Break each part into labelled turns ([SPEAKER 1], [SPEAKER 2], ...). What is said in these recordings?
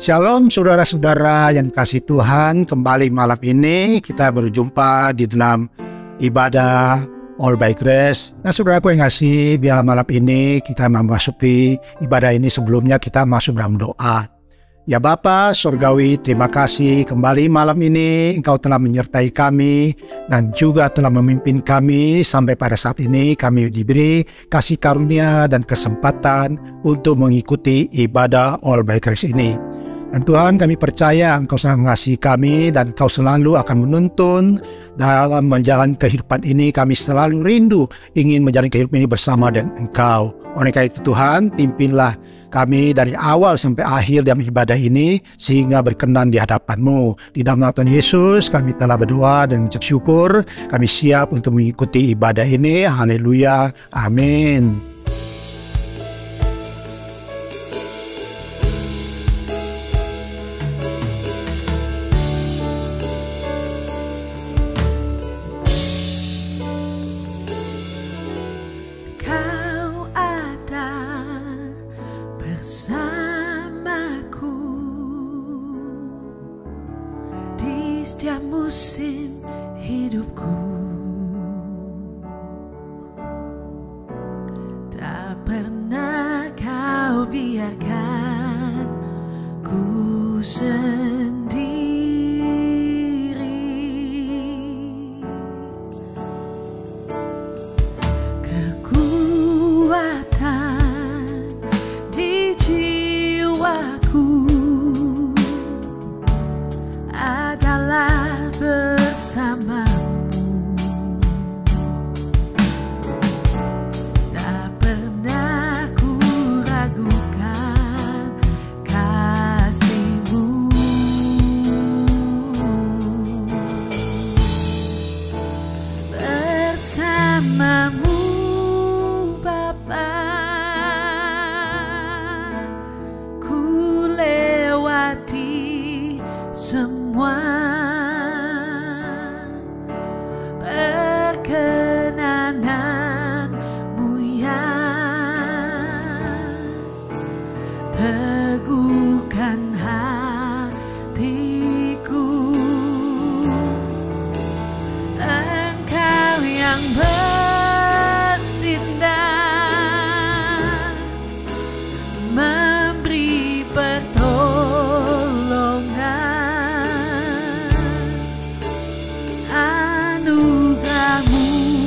[SPEAKER 1] Shalom saudara-saudara yang kasih Tuhan, kembali malam ini kita berjumpa di dalam ibadah All by Grace. Nah saudaraku yang kasih, biar malam ini kita memasuki ibadah ini, sebelumnya kita masuk dalam doa. Ya Bapa Surgawi, terima kasih kembali malam ini Engkau telah menyertai kami dan juga telah memimpin kami sampai pada saat ini. Kami diberi kasih karunia dan kesempatan untuk mengikuti ibadah All by Grace ini. Dan Tuhan, kami percaya Engkau sangat mengasihi kami dan Engkau selalu akan menuntun dalam menjalani kehidupan ini. Kami selalu rindu ingin menjalani kehidupan ini bersama dengan Engkau. Oleh karena itu Tuhan, pimpinlah kami dari awal sampai akhir dalam ibadah ini sehingga berkenan di hadapan-Mu. Di dalam nama Tuhan Yesus kami telah berdoa dan mengucap syukur. Kami siap untuk mengikuti ibadah ini. Haleluya. Amin.
[SPEAKER 2] Bersamaku di setiap musim hidupku, tak pernah Kau biarkan ku sendiri. Bersamamu, tak pernah ku ragukan kasih-Mu. Bersamamu Bapa, ku lewati semua perkenanan-Mu yang teguhkan hatiku. Engkau yang bertindak, memberi pertolongan, anugerah-Mu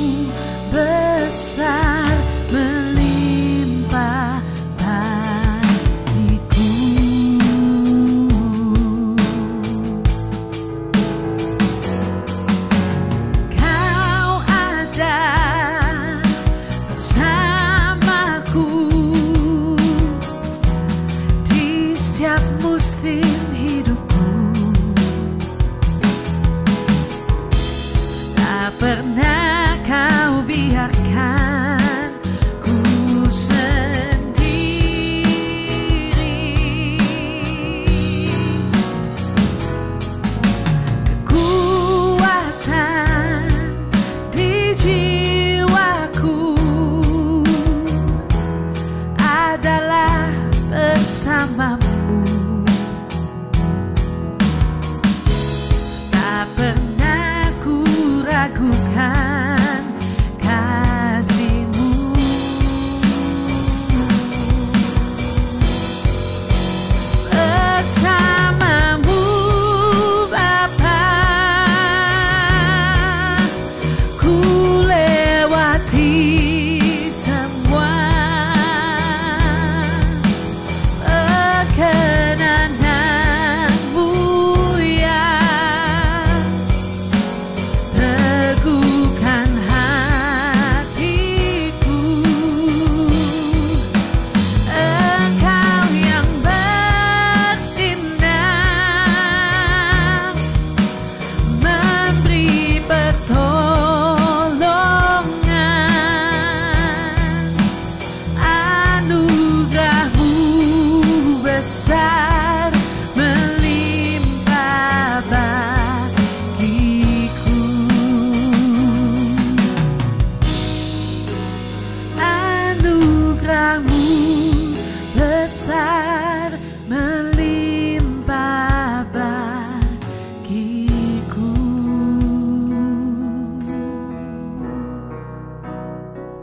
[SPEAKER 2] besar melimpah bagiku. Kau ada bersamaku di setiap musim hidupku, tak pernah Kau biarkan ku sendiri. Kekuatan di jiwaku adalah bersama-Mu. Tak pernah ku ragukan bersamamu Bapa, ku lewati semua perkenanan-Mu yang teguhkan hatiku. Engkau yang memberi pertolongan, anugerah-Mu besar melimpah bagiku. Anugerah-Mu besar melimpah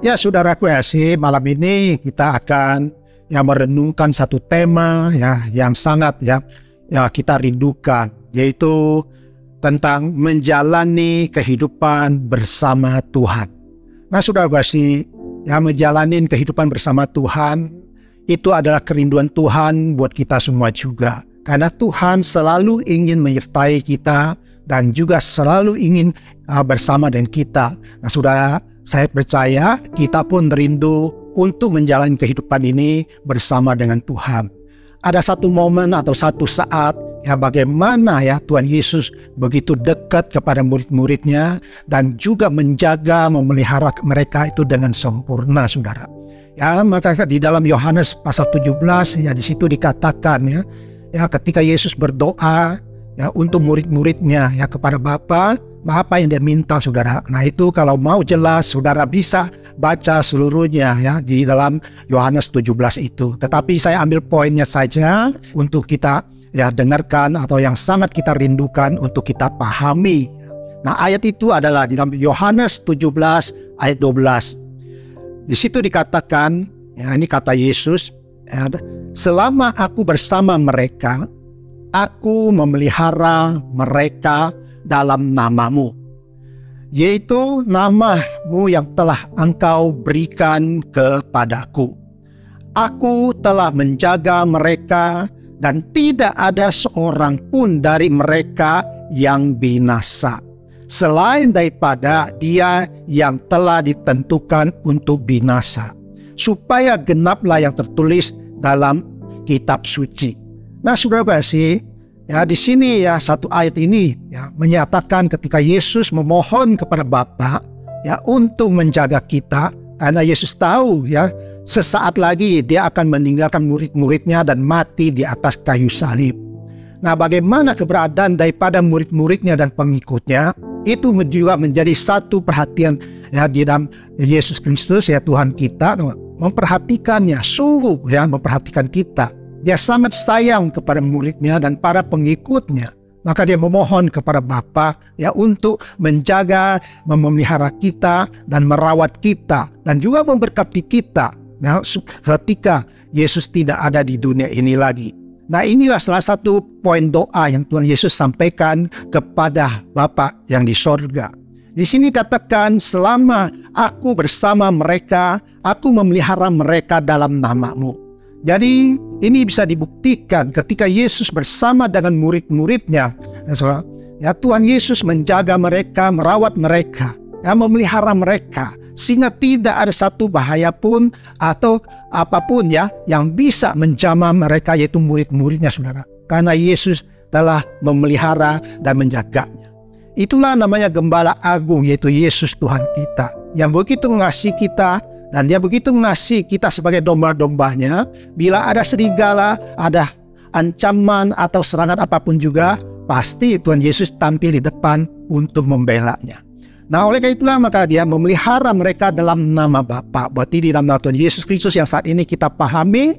[SPEAKER 1] Ya saudaraku kasih, malam ini kita akan merenungkan satu tema yang sangat kita rindukan, yaitu tentang menjalani kehidupan bersama Tuhan. Nah saudara kasih, menjalani kehidupan bersama Tuhan itu adalah kerinduan Tuhan buat kita semua juga. Karena Tuhan selalu ingin menyertai kita dan juga selalu ingin bersama dengan kita. Nah saudara, saya percaya kita pun rindu untuk menjalani kehidupan ini bersama dengan Tuhan. Ada satu momen atau satu saat bagaimana Tuhan Yesus begitu dekat kepada murid-muridnya dan juga menjaga, memelihara mereka itu dengan sempurna, saudara. Maka di dalam Yohanes pasal 17 di situ dikatakan ketika Yesus berdoa untuk murid-muridnya kepada Bapa yang dia minta, saudara. Nah itu kalau mau jelas saudara bisa baca seluruhnya di dalam Yohanes 17 itu. Tetapi saya ambil poinnya saja untuk kita dengarkan atau yang sangat kita rindukan untuk kita pahami. Nah ayat itu adalah di dalam Yohanes 17 ayat 12. Di situ dikatakan, ini kata Yesus, selama aku bersama mereka, aku memelihara mereka dalam namamu, yaitu namamu yang telah engkau berikan kepadaku. Aku telah menjaga mereka dan tidak ada seorang pun dari mereka yang binasa, selain daripada dia yang telah ditentukan untuk binasa, supaya genaplah yang tertulis dalam kitab suci. Nah saudara kasih, di sini satu ayat ini menyatakan ketika Yesus memohon kepada Bapa untuk menjaga kita, karena Yesus tahu sesaat lagi dia akan meninggalkan murid-muridnya dan mati di atas kayu salib. Nah bagaimana keberadaan daripada murid-muridnya dan pengikutnya itu juga menjadi satu perhatian di dalam Yesus Kristus Tuhan kita, memperhatikannya, sungguh memperhatikan kita. Dia sangat sayang kepada muridnya dan para pengikutnya. Maka dia memohon kepada Bapa untuk menjaga, memelihara kita dan merawat kita dan juga memberkati kita ketika Yesus tidak ada di dunia ini lagi. Nah inilah salah satu poin doa yang Tuhan Yesus sampaikan kepada Bapa yang di sorga. Di sini katakan, selama aku bersama mereka, aku memelihara mereka dalam namamu. Jadi ini bisa dibuktikan ketika Yesus bersama dengan murid-muridnya. Tuhan Yesus menjaga mereka, merawat mereka, memelihara mereka, sehingga tidak ada satu bahaya pun atau apapun yang bisa menjamah mereka, yaitu murid-muridnya, saudara. Karena Yesus telah memelihara dan menjaganya. Itulah namanya Gembala Agung, yaitu Yesus Tuhan kita, yang begitu mengasihi kita. Dan dia begitu mengasihi kita sebagai domba-dombanya. Bila ada serigala, ada ancaman atau serangan apapun juga, pasti Tuhan Yesus tampil di depan untuk membelanya. Nah oleh karena itulah maka dia memelihara mereka dalam nama Bapa. Berarti di dalam nama Tuhan Yesus Kristus yang saat ini kita pahami,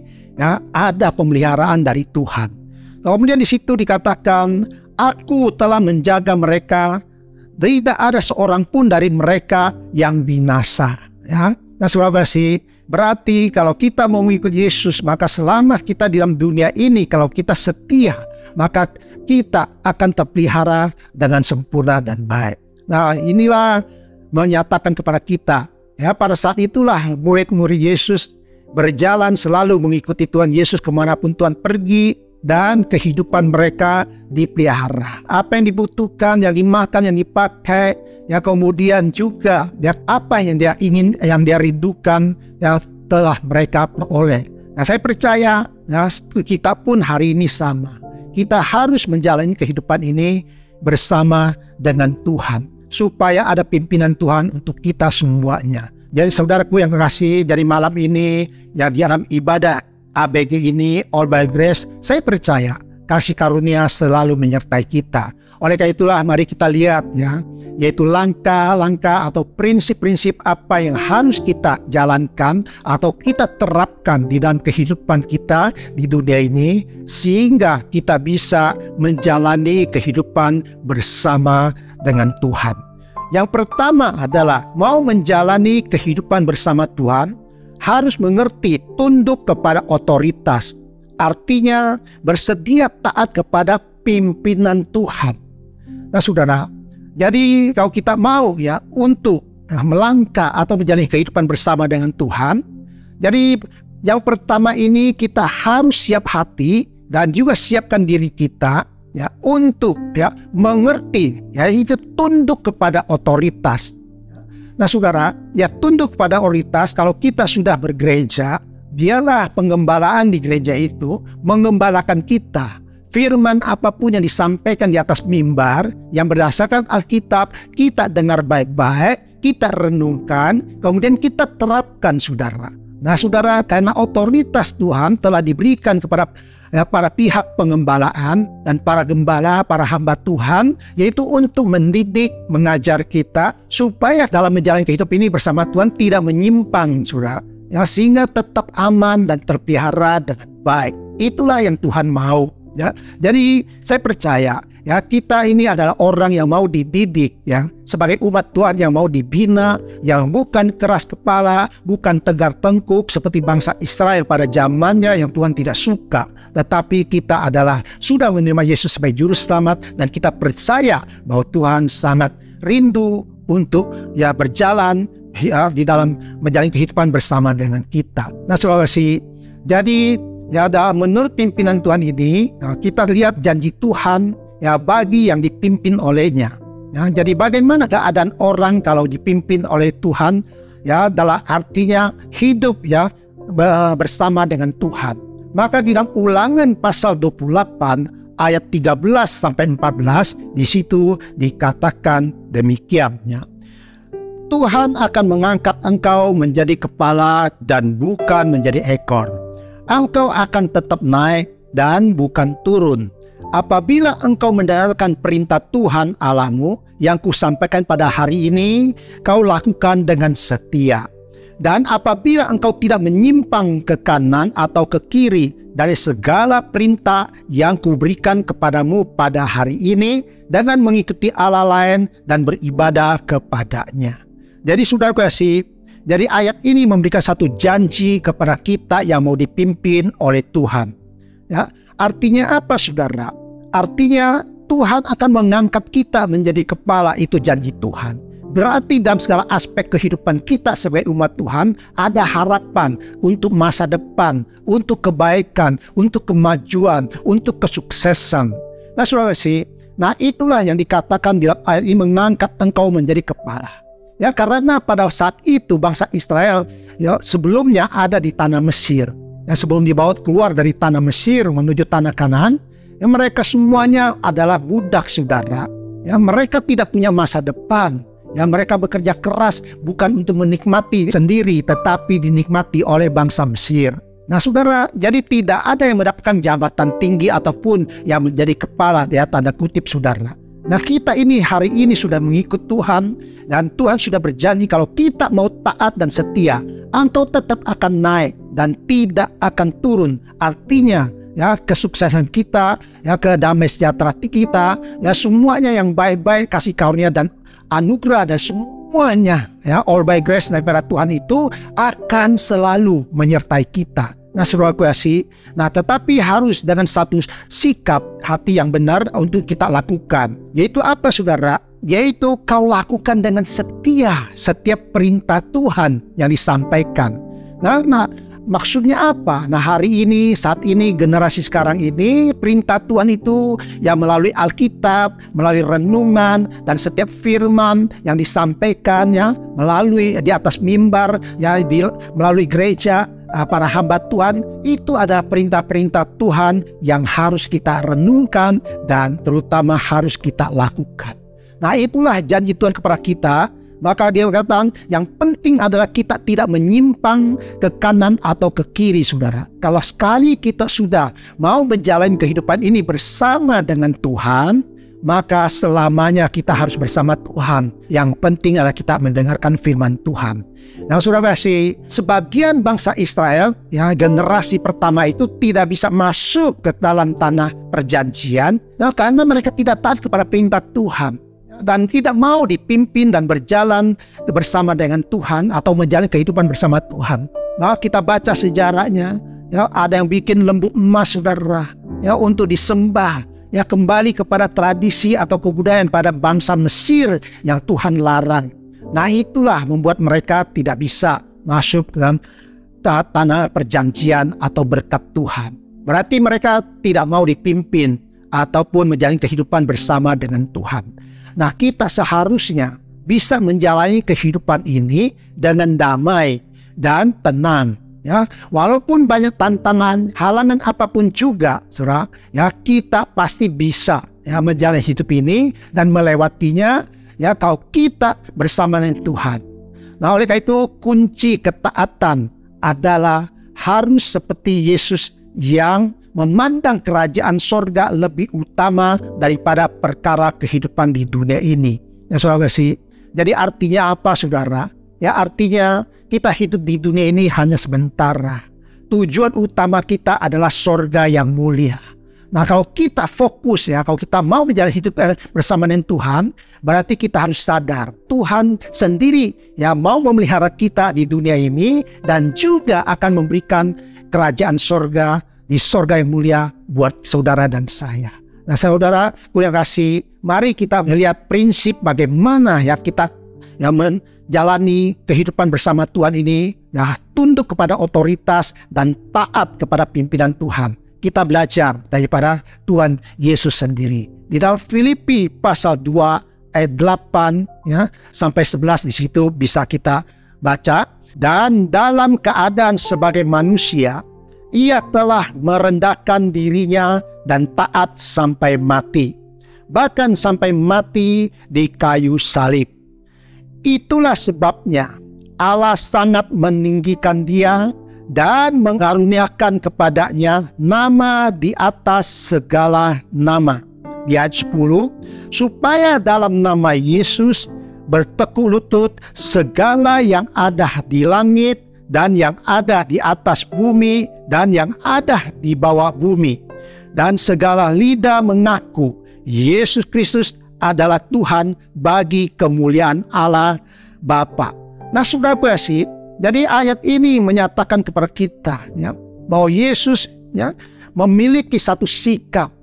[SPEAKER 1] ada pemeliharaan dari Tuhan. Kemudian di situ dikatakan, aku telah menjaga mereka, tidak ada seorang pun dari mereka yang binasa. Nah saudara kasih, berarti kalau kita mau mengikuti Yesus, maka selama kita di dalam dunia ini, kalau kita setia, maka kita akan terpelihara dengan sempurna dan baik. Nah inilah menyatakan kepada kita, pada saat itulah murid-murid Yesus berjalan selalu mengikuti Tuhan Yesus kemanapun Tuhan pergi, dan kehidupan mereka dipelihara. Apa yang dibutuhkan, yang dimakan, yang dipakai, kemudian juga apa yang dia ingin, yang dia rindukan, telah mereka peroleh. Nah saya percaya kita pun hari ini sama. Kita harus menjalani kehidupan ini bersama dengan Tuhan, supaya ada pimpinan Tuhan untuk kita semuanya. Jadi saudaraku yang kekasih, dari malam ini di dalam ibadah ABG ini, All by Grace, saya percaya kasih karunia selalu menyertai kita. Oleh karena itulah mari kita lihat yaitu langkah-langkah atau prinsip-prinsip apa yang harus kita jalankan atau kita terapkan di dalam kehidupan kita di dunia ini, sehingga kita bisa menjalani kehidupan bersama dengan Tuhan. Yang pertama adalah mau menjalani kehidupan bersama Tuhan, harus mengerti tunduk kepada otoritas. Artinya bersedia taat kepada pimpinan Tuhan. Nah saudara, jadi kalau kita mau ya untuk melangkah atau menjalani kehidupan bersama dengan Tuhan, jadi yang pertama ini kita harus siap hati dan juga siapkan diri kita ya untuk ya mengerti ya itu tunduk kepada otoritas. Nah saudara, ya tunduk kepada otoritas. Kalau kita sudah bergereja, biarlah penggembalaan di gereja itu mengembalakan kita. Firman apapun yang disampaikan di atas mimbar yang berdasarkan Alkitab, kita dengar baik-baik, kita renungkan, kemudian kita terapkan saudara. Nah saudara, karena otoritas Tuhan telah diberikan kepada para pihak pengembalaan dan para gembala, para hamba Tuhan, yaitu untuk mendidik, mengajar kita supaya dalam menjalani kehidupan ini bersama Tuhan tidak menyimpang saudara, ya, sehingga tetap aman dan terpelihara dengan baik. Itulah yang Tuhan mau. Ya, jadi saya percaya ya kita ini adalah orang yang mau dididik ya sebagai umat Tuhan yang mau dibina, yang bukan keras kepala, bukan tegar tengkuk seperti bangsa Israel pada zamannya yang Tuhan tidak suka. Tetapi kita adalah sudah menerima Yesus sebagai juru selamat dan kita percaya bahwa Tuhan sangat rindu untuk ya berjalan ya di dalam menjalani kehidupan bersama dengan kita. Nah saudara, jadi ya, menurut pimpinan Tuhan ini, kita lihat janji Tuhan ya bagi yang dipimpin olehnya. Ya, jadi bagaimana keadaan orang kalau dipimpin oleh Tuhan? Ya, adalah artinya hidup ya bersama dengan Tuhan. Maka di dalam Ulangan pasal 28 ayat 13 sampai 14 di situ dikatakan demikian. Ya. Tuhan akan mengangkat engkau menjadi kepala dan bukan menjadi ekor. Engkau akan tetap naik dan bukan turun. Apabila engkau mendengarkan perintah Tuhan Allahmu yang kusampaikan pada hari ini, kau lakukan dengan setia. Dan apabila engkau tidak menyimpang ke kanan atau ke kiri dari segala perintah yang kuberikan kepadamu pada hari ini, dengan mengikuti Allah lain dan beribadah kepadanya. Jadi saudara kasih, jadi ayat ini memberikan satu janji kepada kita yang mau dipimpin oleh Tuhan. Ya, artinya apa saudara? Artinya Tuhan akan mengangkat kita menjadi kepala, itu janji Tuhan. Berarti dalam segala aspek kehidupan kita sebagai umat Tuhan ada harapan untuk masa depan, untuk kebaikan, untuk kemajuan, untuk kesuksesan. Nah saudara sih, nah itulah yang dikatakan di dalam ayat ini, mengangkat engkau menjadi kepala. Ya, karena pada saat itu bangsa Israel ya sebelumnya ada di tanah Mesir. Ya, sebelum dibawa keluar dari tanah Mesir menuju tanah Kanaan, ya mereka semuanya adalah budak saudara. Ya, mereka tidak punya masa depan. Ya, mereka bekerja keras bukan untuk menikmati sendiri, tetapi dinikmati oleh bangsa Mesir. Nah saudara, jadi tidak ada yang mendapatkan jabatan tinggi ataupun yang menjadi kepala, ya tanda kutip saudara. Nah kita ini hari ini sudah mengikut Tuhan, dan Tuhan sudah berjanji kalau kita mau taat dan setia, engkau tetap akan naik dan tidak akan turun. Artinya ya kesuksesan kita, ya kedamaian sejahtera kita, ya semuanya yang baik-baik, kasih karunia dan anugerah dan semuanya ya all by grace daripada Tuhan itu akan selalu menyertai kita. Nah saudara kasih, nah tetapi harus dengan satu sikap hati yang benar untuk kita lakukan. Yaitu apa saudara? Yaitu kau lakukan dengan setia setiap perintah Tuhan yang disampaikan. Nah maksudnya apa? Nah hari ini, saat ini, generasi sekarang ini, perintah Tuhan itu yang melalui Alkitab, melalui renungan, dan setiap firman yang disampaikan ya, melalui di atas mimbar, ya, melalui gereja, para hamba Tuhan, itu adalah perintah-perintah Tuhan yang harus kita renungkan dan terutama harus kita lakukan. Nah itulah janji Tuhan kepada kita. Maka dia berkata yang penting adalah kita tidak menyimpang ke kanan atau ke kiri saudara. Kalau sekali kita sudah mau menjalani kehidupan ini bersama dengan Tuhan, maka selamanya kita harus bersama Tuhan. Yang penting adalah kita mendengarkan firman Tuhan. Nah saudara kasih, sebagian bangsa Israel, ya generasi pertama itu tidak bisa masuk ke dalam tanah perjanjian, nah karena mereka tidak taat kepada perintah Tuhan. dan tidak mau dipimpin dan berjalan bersama dengan Tuhan atau menjalani kehidupan bersama Tuhan. Nah, kita baca sejarahnya, ya, ada yang bikin lembu emas, saudara, ya, untuk disembah, ya, kembali kepada tradisi atau kebudayaan pada bangsa Mesir yang Tuhan larang. Nah, itulah membuat mereka tidak bisa masuk dalam tanah perjanjian atau berkat Tuhan. Berarti mereka tidak mau dipimpin ataupun menjalani kehidupan bersama dengan Tuhan. Nah, kita seharusnya bisa menjalani kehidupan ini dengan damai dan tenang, ya. Walaupun banyak tantangan, halangan apapun juga, saudara, ya, kita pasti bisa, ya, menjalani hidup ini dan melewatinya, ya, kalau kita bersama dengan Tuhan. Nah, oleh karena itu kunci ketaatan adalah harus seperti Yesus yang memandang kerajaan sorga lebih utama daripada perkara kehidupan di dunia ini. Ya, saudara kasih. Jadi artinya apa, saudara? Ya, artinya kita hidup di dunia ini hanya sementara. Tujuan utama kita adalah sorga yang mulia. Nah, kalau kita fokus, ya, kalau kita mau menjalani hidup bersama dengan Tuhan, berarti kita harus sadar Tuhan sendiri, ya, mau memelihara kita di dunia ini dan juga akan memberikan kerajaan sorga di sorga yang mulia buat saudara dan saya. Nah, saudara, yang kasih, mari kita melihat prinsip bagaimana, ya, kita, ya, menjalani kehidupan bersama Tuhan ini, ya, tunduk kepada otoritas dan taat kepada pimpinan Tuhan. Kita belajar daripada Tuhan Yesus sendiri. Di dalam Filipi pasal 2 ayat 8, ya, sampai 11 di situ bisa kita baca. Dan dalam keadaan sebagai manusia, Ia telah merendahkan dirinya dan taat sampai mati, bahkan sampai mati di kayu salib. Itulah sebabnya Allah sangat meninggikan Dia dan mengaruniakan kepadanya nama di atas segala nama. Di ayat 10, supaya dalam nama Yesus bertekuk lutut segala yang ada di langit dan yang ada di atas bumi dan yang ada di bawah bumi, dan segala lidah mengaku Yesus Kristus adalah Tuhan bagi kemuliaan Allah Bapa. Nah, saudara kasih, jadi ayat ini menyatakan kepada kita, ya, bahwa Yesus, ya, memiliki satu sikap.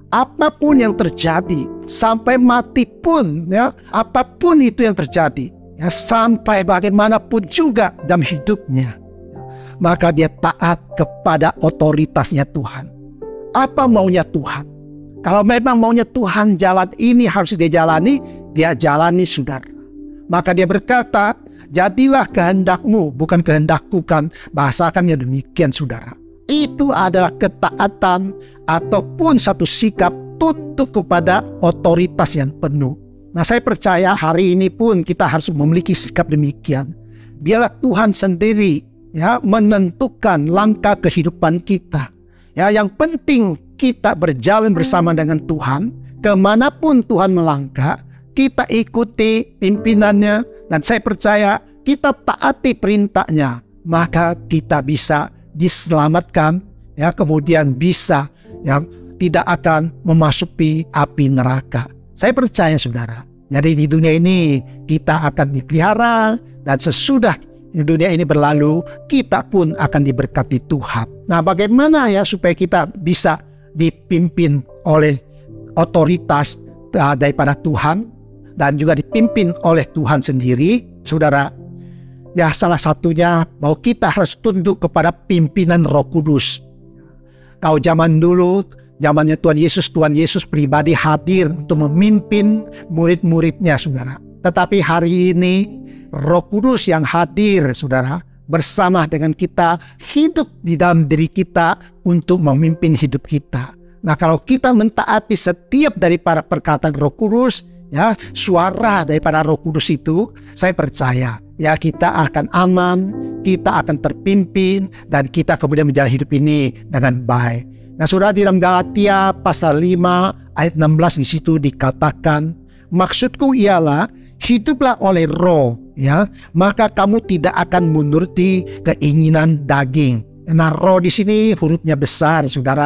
[SPEAKER 1] Apapun yang terjadi, sampai mati pun, ya, apapun itu yang terjadi, ya, sampai bagaimanapun juga dalam hidupnya, maka dia taat kepada otoritasnya Tuhan. Apa maunya Tuhan? Kalau memang maunya Tuhan jalan ini harus dia jalani, dia jalani, saudara. Maka dia berkata, jadilah kehendakmu, bukan kehendakku, kan. Bahasakannya demikian, saudara. Itu adalah ketaatan ataupun satu sikap tunduk kepada otoritas yang penuh. Nah, saya percaya hari ini pun kita harus memiliki sikap demikian. Biarlah Tuhan sendiri, ya, menentukan langkah kehidupan kita. Ya, yang penting kita berjalan bersama dengan Tuhan, kemanapun Tuhan melangkah, kita ikuti pimpinannya, dan saya percaya kita taati perintahnya, maka kita bisa diselamatkan, ya, kemudian bisa, ya, tidak akan memasuki api neraka. Saya percaya, saudara. Jadi di dunia ini kita akan dipelihara, dan sesudah dunia ini berlalu, kita pun akan diberkati Tuhan. Nah, bagaimana, ya, supaya kita bisa dipimpin oleh otoritas daripada Tuhan dan juga dipimpin oleh Tuhan sendiri, saudara? Ya, salah satunya bahwa kita harus tunduk kepada pimpinan Roh Kudus. Kalau zaman dulu, zamannya Tuhan Yesus pribadi hadir untuk memimpin murid-muridnya, saudara. Tetapi hari ini Roh Kudus yang hadir, saudara, bersama dengan kita, hidup di dalam diri kita untuk memimpin hidup kita. Nah, kalau kita mentaati setiap daripada perkataan Roh Kudus, ya, suara daripada Roh Kudus itu, saya percaya, ya, kita akan aman, kita akan terpimpin, dan kita kemudian menjalani hidup ini dengan baik. Nah, saudara, di dalam Galatia pasal 5 ayat 16 di situ dikatakan, maksudku ialah hiduplah oleh Roh, ya, maka kamu tidak akan menuruti keinginan daging. Nah, Roh di sini hurufnya besar, saudara,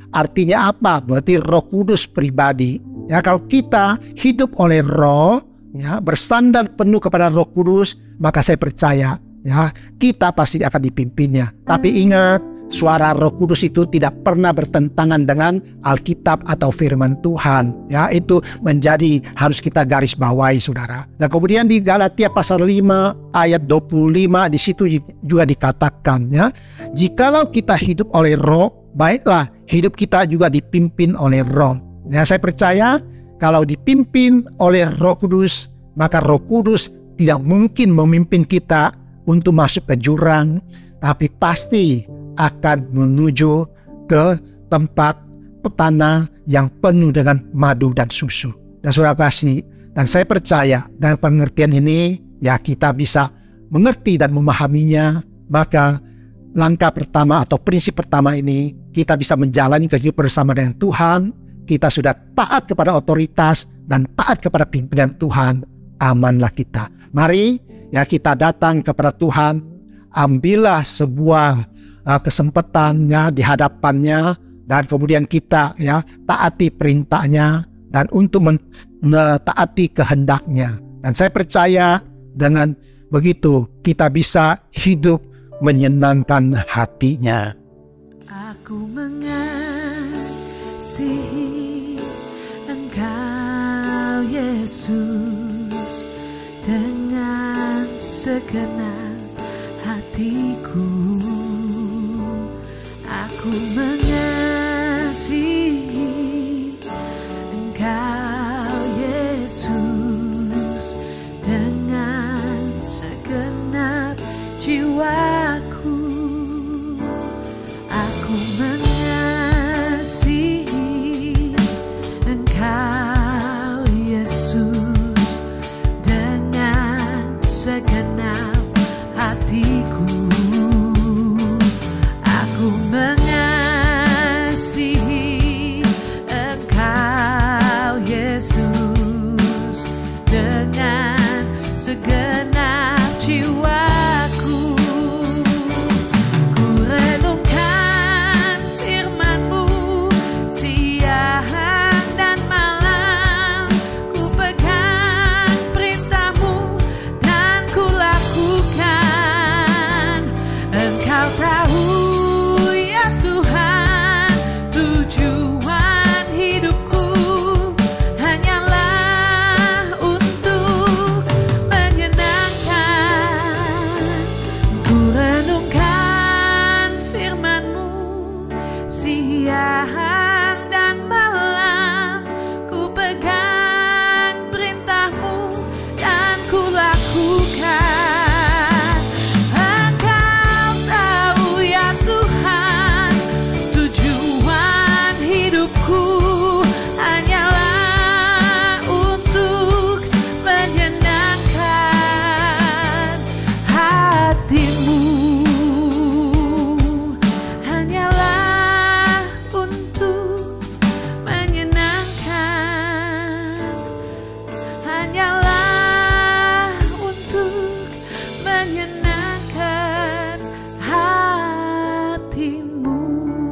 [SPEAKER 1] Artinya apa? Berarti Roh Kudus pribadi. Ya, kalau kita hidup oleh Roh, ya, bersandar penuh kepada Roh Kudus, maka saya percaya, ya, kita pasti akan dipimpinnya. Tapi ingat, suara Roh Kudus itu tidak pernah bertentangan dengan Alkitab atau firman Tuhan. Ya, itu harus kita garis bawahi, saudara. Dan kemudian di Galatia pasal 5 ayat 25 di situ juga dikatakan, ya, jikalau kita hidup oleh Roh, baiklah hidup kita juga dipimpin oleh Roh. Ya, saya percaya kalau dipimpin oleh Roh Kudus, maka Roh Kudus tidak mungkin memimpin kita untuk masuk ke jurang, tapi pasti akan menuju ke tempat tanah yang penuh dengan madu dan susu. Dan saudara kasih, dan saya percaya dengan pengertian ini, ya, kita bisa mengerti dan memahaminya. Maka langkah pertama atau prinsip pertama ini, kita bisa menjalani kehidupan bersama dengan Tuhan. Kita sudah taat kepada otoritas dan taat kepada pimpinan Tuhan, amanlah kita. Mari, ya, kita datang kepada Tuhan, ambillah sebuah kesempatannya di hadapannya, dan kemudian kita, ya, taati perintahnya dan untuk mentaati kehendaknya. Dan saya percaya dengan begitu kita bisa hidup menyenangkan hatinya.
[SPEAKER 2] Aku mengasihi Engkau Yesus dengan segenap hatiku. Aku mengasihi Engkau Yesus dengan segenap jiwaku. Aku mengasihi Engkau Yesus dengan segenap hatiku. Aku mengasihi Engkau Yesus dengan segenap jiwaku. Ku renungkan firman-Mu siang dan malam. Ku pegang perintah-Mu dan ku lakukan. Engkau tahu, ya Tuhan, tujuan hidupku hanyalah untuk menyenangkan. Ku renungkan firman-Mu siang dan malam. Ku pegang perintah-Mu dan ku lakukan. Engkau tahu, ya Tuhan, tujuan hidupku hanyalah untuk menyenangkan hati-Mu. Hanyalah untuk menyenangkan. Hanyalah untuk menyenangkan hati-Mu.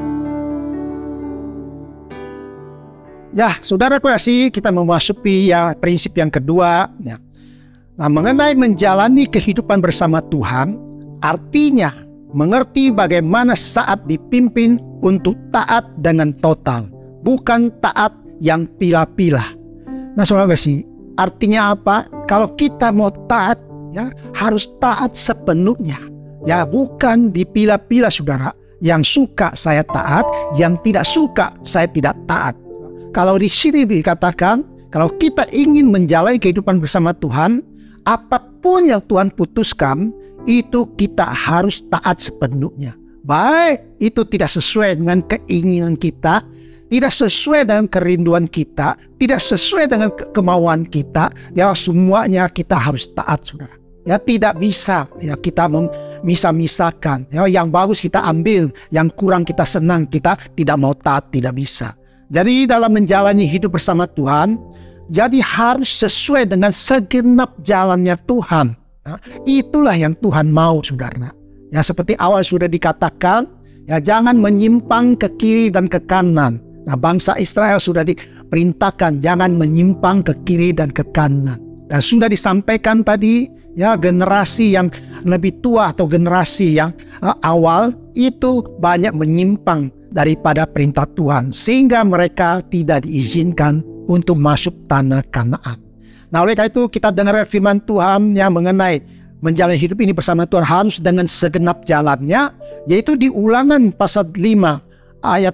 [SPEAKER 1] Ya, saudaraku kasih, kita memasuki prinsip yang kedua. Ya. Nah, mengenai menjalani kehidupan bersama Tuhan, artinya mengerti bagaimana saat dipimpin untuk taat dengan total, bukan taat yang pilah-pilah. Nah, saudara kasih, artinya apa? Kalau kita mau taat, ya, harus taat sepenuhnya. Ya, bukan dipilah-pilah, saudara. Yang suka saya taat, yang tidak suka saya tidak taat. Kalau di sini dikatakan, kalau kita ingin menjalani kehidupan bersama Tuhan, apapun yang Tuhan putuskan, itu kita harus taat sepenuhnya. Baik itu tidak sesuai dengan keinginan kita, tidak sesuai dengan kerinduan kita, tidak sesuai dengan kemauan kita, ya, semuanya kita harus taat, saudara. Ya, tidak bisa, ya, kita memisah-misahkan. Ya, yang bagus kita ambil, yang kurang kita senang, kita tidak mau taat, tidak bisa. Jadi dalam menjalani hidup bersama Tuhan, jadi harus sesuai dengan segenap jalannya Tuhan. Nah, itulah yang Tuhan mau, saudara. Ya, seperti awal sudah dikatakan, Ya, jangan menyimpang ke kiri dan ke kanan. Nah, bangsa Israel sudah diperintahkan jangan menyimpang ke kiri dan ke kanan. Dan sudah disampaikan tadi, ya, generasi yang lebih tua atau generasi yang awal itu banyak menyimpang daripada perintah Tuhan, sehingga mereka tidak diizinkan untuk masuk tanah Kanaan. Nah, oleh karena itu kita dengar firman Tuhan yang mengenai menjalani hidup ini bersama Tuhan harus dengan segenap jalannya, yaitu di Ulangan pasal 5 ayat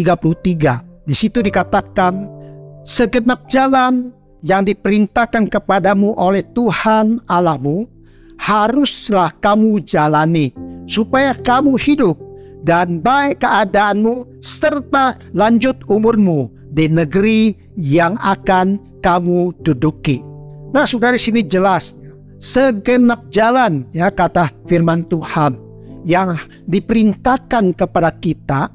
[SPEAKER 1] 33. Di situ dikatakan, segenap jalan yang diperintahkan kepadamu oleh Tuhan Allahmu haruslah kamu jalani, supaya kamu hidup dan baik keadaanmu serta lanjut umurmu di negeri yang akan kamu duduki. Nah, saudara, di sini jelas segenap jalan, ya, kata firman Tuhan yang diperintahkan kepada kita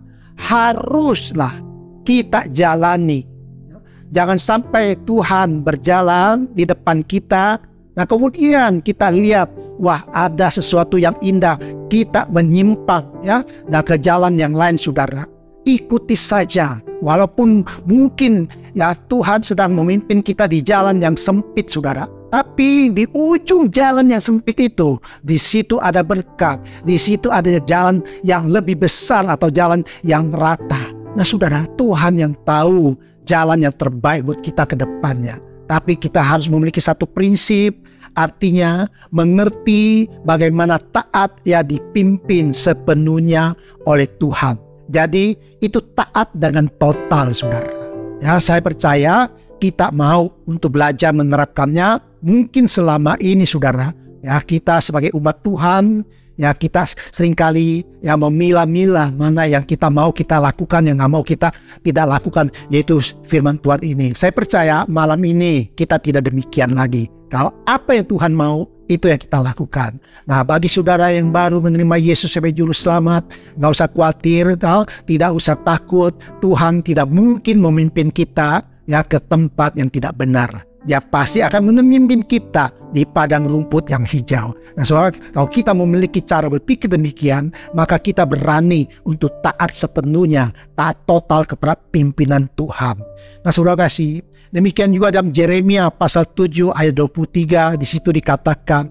[SPEAKER 1] haruslah kita jalani. Jangan sampai Tuhan berjalan di depan kita, nah kemudian kita lihat, wah, ada sesuatu yang indah, kita menyimpang, ya, dan ke jalan yang lain. Saudara, ikuti saja, walaupun mungkin, ya, Tuhan sedang memimpin kita di jalan yang sempit, saudara. Tapi di ujung jalan yang sempit itu, di situ ada berkat, di situ ada jalan yang lebih besar atau jalan yang rata. Nah, saudara, Tuhan yang tahu jalan yang terbaik buat kita ke depannya. Tapi kita harus memiliki satu prinsip, artinya mengerti bagaimana taat, ya, dipimpin sepenuhnya oleh Tuhan. Jadi itu taat dengan total, saudara. Ya, saya percaya kita mau untuk belajar menerapkannya. Mungkin selama ini, saudara, ya, kita sebagai umat Tuhan, ya, kita seringkali, ya, memilah-milah mana yang kita mau kita lakukan, yang nggak mau kita tidak lakukan, yaitu firman Tuhan ini. Saya percaya malam ini kita tidak demikian lagi. Kalau apa yang Tuhan mau, itu yang kita lakukan. Nah, bagi saudara yang baru menerima Yesus sebagai juru selamat, nggak usah khawatir, tidak usah takut. Tuhan tidak mungkin memimpin kita, ya, ke tempat yang tidak benar. Dia pasti akan memimpin kita di padang rumput yang hijau. Nah, saudara, kalau kita memiliki cara berpikir demikian, maka kita berani untuk taat sepenuhnya, taat total kepada pimpinan Tuhan. Nah, saudara kasih, demikian juga dalam Yeremia pasal 7 ayat 23, di situ dikatakan,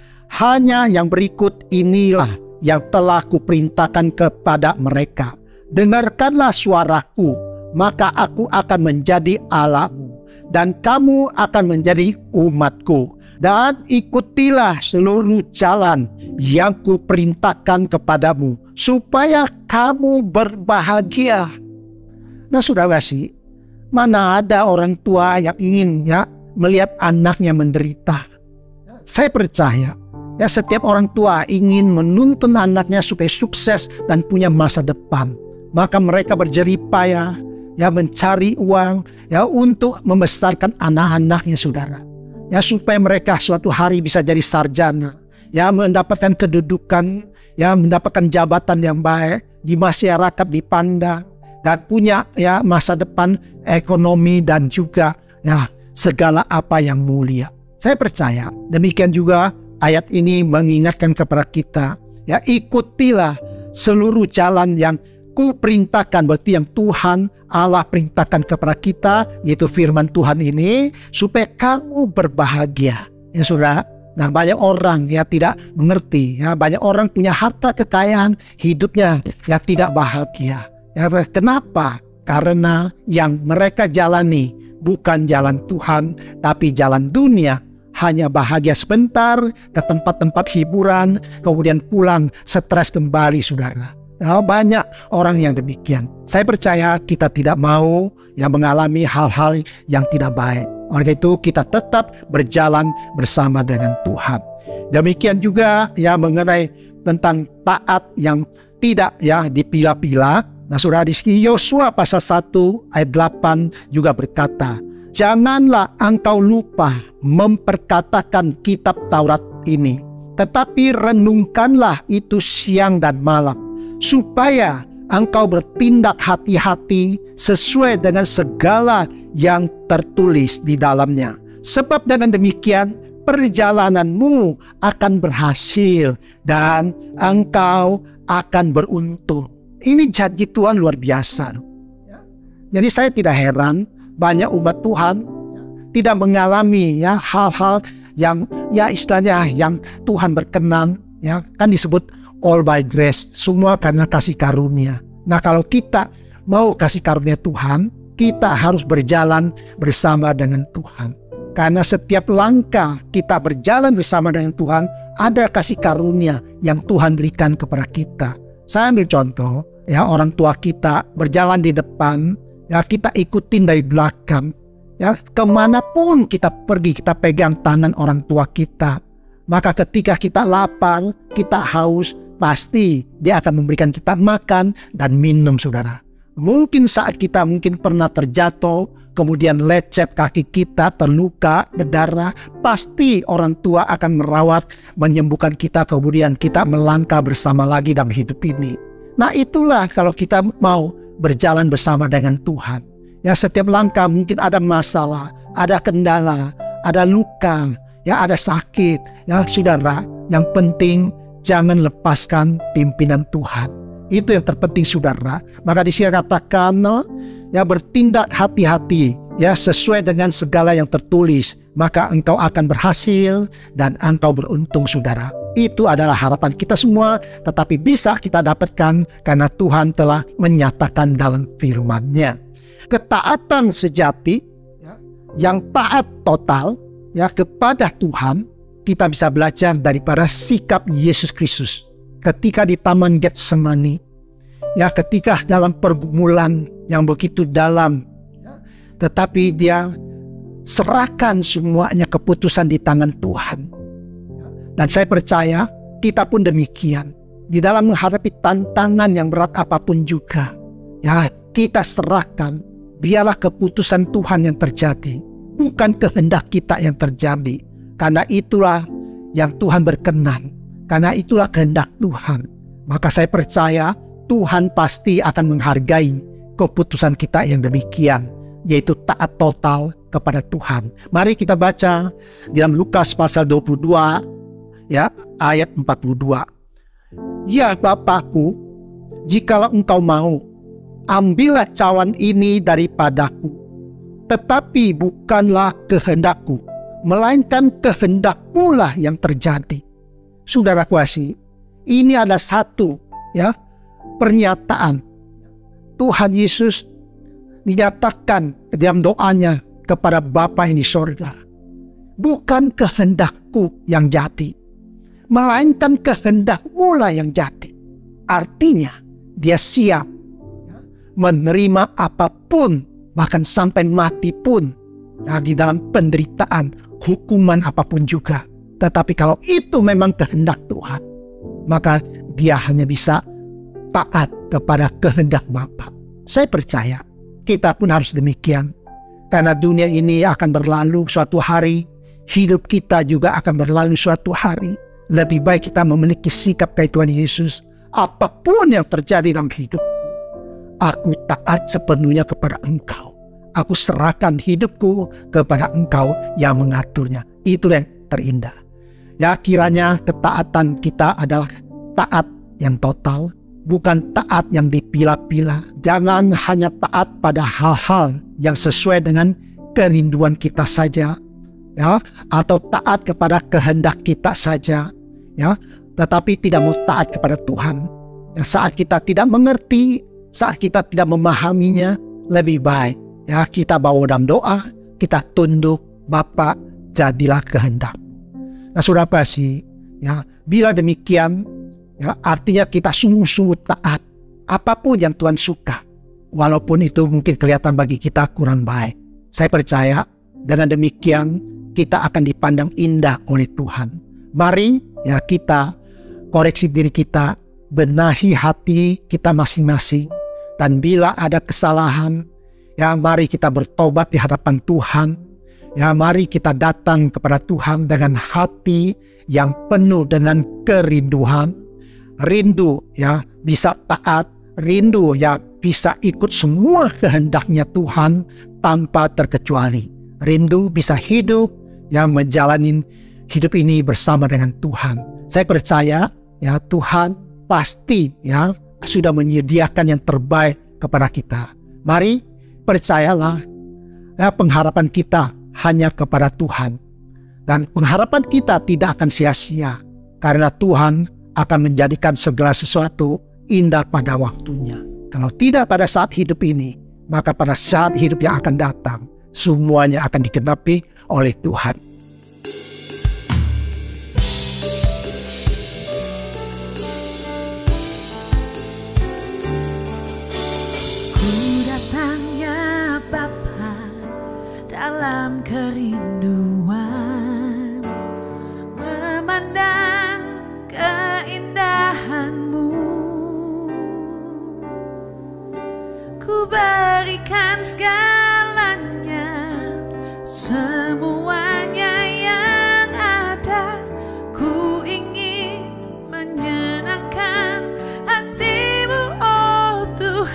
[SPEAKER 1] hanya yang berikut inilah yang telah kuperintahkan kepada mereka. Dengarkanlah suaraku, maka aku akan menjadi Allahmu, dan kamu akan menjadi umatku. Dan ikutilah seluruh jalan yang kuperintahkan kepadamu, supaya kamu berbahagia. Nah, saudara kasih, mana ada orang tua yang ingin, ya, melihat anaknya menderita? Saya percaya, ya, setiap orang tua ingin menuntun anaknya supaya sukses dan punya masa depan. Maka mereka berjerih payah, ya, mencari uang, ya, untuk membesarkan anak-anaknya, saudara. Ya, supaya mereka suatu hari bisa jadi sarjana, ya, mendapatkan kedudukan, ya, mendapatkan jabatan yang baik di masyarakat, dipandang, dan punya, ya, masa depan ekonomi dan juga, ya, segala apa yang mulia. Saya percaya demikian juga ayat ini mengingatkan kepada kita, ya, ikutilah seluruh jalan yang kuperintahkan, berarti yang Tuhan Allah perintahkan kepada kita, yaitu firman Tuhan ini, supaya kamu berbahagia. Ya, saudara. Nah, banyak orang, ya, tidak mengerti, ya, banyak orang punya harta kekayaan, hidupnya, ya, tidak bahagia. Ya, kenapa? Karena yang mereka jalani bukan jalan Tuhan, tapi jalan dunia. Hanya bahagia sebentar, ke tempat-tempat hiburan, kemudian pulang stres kembali, saudara. Nah, banyak orang yang demikian. Saya percaya kita tidak mau, ya, mengalami hal-hal yang tidak baik. Oleh itu kita tetap berjalan bersama dengan Tuhan. Demikian juga, ya, mengenai tentang taat yang tidak, ya, dipilah-pilah. Nah, saudara, di sini Yosua pasal 1 ayat 8 juga berkata, janganlah engkau lupa memperkatakan kitab Taurat ini, tetapi renungkanlah itu siang dan malam, supaya engkau bertindak hati-hati sesuai dengan segala yang tertulis di dalamnya. Sebab dengan demikian perjalananmu akan berhasil dan engkau akan beruntung. Ini janji Tuhan luar biasa. Jadi saya tidak heran banyak umat Tuhan tidak mengalami ya hal-hal yang ya istilahnya yang Tuhan berkenan, ya kan disebut all by grace, semua karena kasih karunia. Nah, kalau kita mau kasih karunia Tuhan, kita harus berjalan bersama dengan Tuhan. Karena setiap langkah kita berjalan bersama dengan Tuhan, ada kasih karunia yang Tuhan berikan kepada kita. Saya ambil contoh, ya orang tua kita berjalan di depan, ya kita ikutin dari belakang. Ya, kemanapun kita pergi, kita pegang tangan orang tua kita. Maka ketika kita lapar, kita haus, pasti dia akan memberikan kita makan dan minum, saudara. Mungkin saat kita pernah terjatuh, kemudian lecet kaki kita, terluka, berdarah, pasti orang tua akan merawat, menyembuhkan kita, kemudian kita melangkah bersama lagi dalam hidup ini. Nah, itulah kalau kita mau berjalan bersama dengan Tuhan. Ya, setiap langkah mungkin ada masalah, ada kendala, ada luka, ya ada sakit. Ya, saudara, yang penting jangan lepaskan pimpinan Tuhan. Itu yang terpenting, saudara. Maka di sini katakan, ya bertindak hati-hati, ya sesuai dengan segala yang tertulis, maka engkau akan berhasil dan engkau beruntung, saudara. Itu adalah harapan kita semua, tetapi bisa kita dapatkan karena Tuhan telah menyatakan dalam firman-Nya. Ketaatan sejati, ya, yang taat total, ya kepada Tuhan, kita bisa belajar daripada sikap Yesus Kristus ketika di Taman Getsemani, ya ketika dalam pergumulan yang begitu dalam, ya, tetapi dia serahkan semuanya keputusan di tangan Tuhan. Dan saya percaya kita pun demikian di dalam menghadapi tantangan yang berat apapun juga, ya kita serahkan. Biarlah keputusan Tuhan yang terjadi, bukan kehendak kita yang terjadi. Karena itulah yang Tuhan berkenan, karena itulah kehendak Tuhan. Maka saya percaya Tuhan pasti akan menghargai keputusan kita yang demikian, yaitu taat total kepada Tuhan. Mari kita baca di dalam Lukas pasal 22, ya ayat 42. Ya Bapakku, jikalau engkau mau, ambillah cawan ini daripadaku, tetapi bukanlah kehendakku, melainkan kehendakmu lah yang terjadi. Saudara kasih, ini ada satu ya pernyataan Tuhan Yesus dinyatakan dalam doanya kepada Bapa yang di sorga. Bukan kehendakku yang jadi, melainkan kehendakmu lah yang jadi. Artinya dia siap menerima apapun, bahkan sampai mati pun, nah, di dalam penderitaan, hukuman apapun juga. Tetapi kalau itu memang kehendak Tuhan, maka dia hanya bisa taat kepada kehendak Bapa. Saya percaya kita pun harus demikian. Karena dunia ini akan berlalu suatu hari, hidup kita juga akan berlalu suatu hari. Lebih baik kita memiliki sikap kayak Tuhan Yesus. Apapun yang terjadi dalam hidup, aku taat sepenuhnya kepada Engkau. Aku serahkan hidupku kepada Engkau yang mengaturnya. Itu yang terindah. Ya, kiranya ketaatan kita adalah taat yang total, bukan taat yang dipilah-pilah. Jangan hanya taat pada hal-hal yang sesuai dengan kerinduan kita saja, ya, atau taat kepada kehendak kita saja, ya, tetapi tidak mau taat kepada Tuhan. Ya, saat kita tidak mengerti, saat kita tidak memahaminya, lebih baik ya kita bawa dalam doa, kita tunduk, Bapa, jadilah kehendak. Nah, saudara kasih, ya bila demikian, ya artinya kita sungguh-sungguh taat apapun yang Tuhan suka, walaupun itu mungkin kelihatan bagi kita kurang baik. Saya percaya dengan demikian kita akan dipandang indah oleh Tuhan. Mari ya kita koreksi diri kita, benahi hati kita masing-masing. Dan bila ada kesalahan, ya mari kita bertobat di hadapan Tuhan. Ya mari kita datang kepada Tuhan dengan hati yang penuh dengan kerinduan. Rindu ya bisa taat, rindu ya bisa ikut semua kehendaknya Tuhan tanpa terkecuali. Rindu bisa hidup ya menjalani hidup ini bersama dengan Tuhan. Saya percaya ya Tuhan pasti ya sudah menyediakan yang terbaik kepada kita. Mari percayalah, pengharapan kita hanya kepada Tuhan. Dan pengharapan kita tidak akan sia-sia, karena Tuhan akan menjadikan segala sesuatu indah pada waktunya. Kalau tidak pada saat hidup ini, maka pada saat hidup yang akan datang, semuanya akan digenapi oleh Tuhan.
[SPEAKER 2] Ku datang ya Bapa dalam kerinduan, memandang keindahan-Mu. Ku berikan segalanya, semuanya yang ada. Ku ingin menyenangkan hati-Mu, oh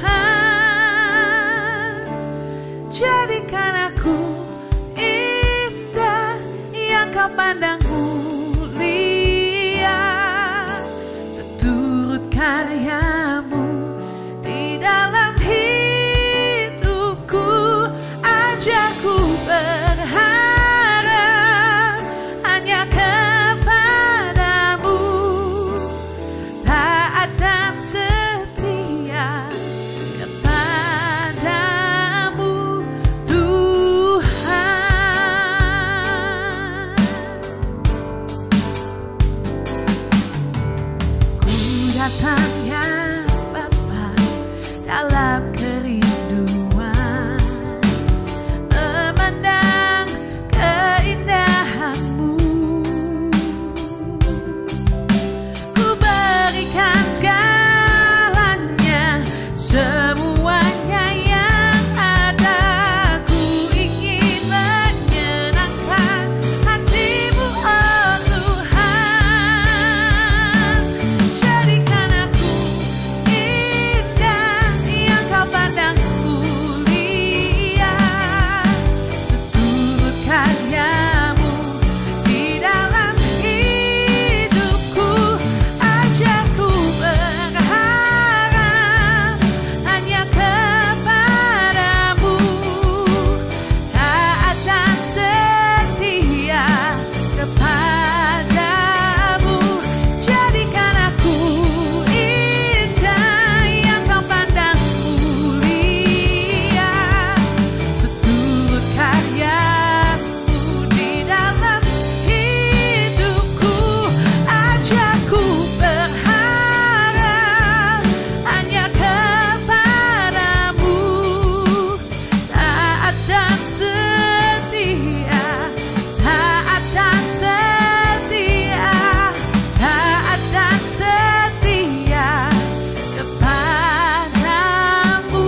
[SPEAKER 2] Tuhan. Jadikan aku indah yang Kau pandang mulia, seturut karya-Mu di dalam hidupku. Ajarku berharap hanya kepadamu, taat dan setia kepadamu, Tuhan. Ku datang ya Bapa dalam kerinduan, memandang keindahan-Mu. Ku berikan segalanya, semuanya yang ada. Ku ingin menyenangkan hati-Mu, oh Tuhan. Jadikan aku indah yang Kau pandang mulia, seturut karya-Mu di dalam hidupku. Ajarku berharap hanya kepadamu, taat dan setia kepadamu. Jadikan aku indah yang Kau pandang mulia, seturut karya-Mu di dalam hidupku. Ajarku berharap hanya kepadamu, taat dan setia, taat dan setia, taat dan setia kepadamu,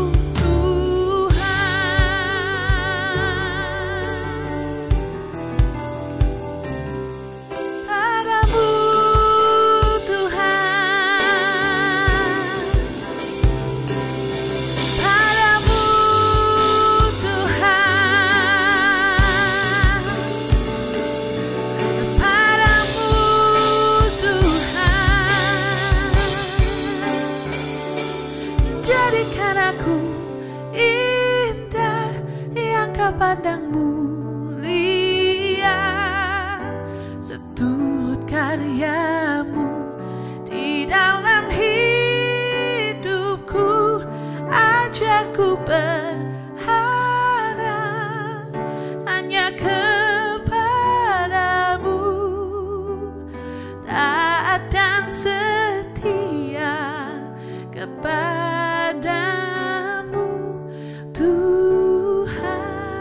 [SPEAKER 2] Tuhan. Padamu, Tuhan. Padamu, Tuhan. Padamu, Tuhan. Jadikan aku indah yang Kau pandang mulia, seturut karya-Mu di dalam hidupku. Ajarku berharap hanya kepadamu, taat dan setia kepadamu, Tuhan.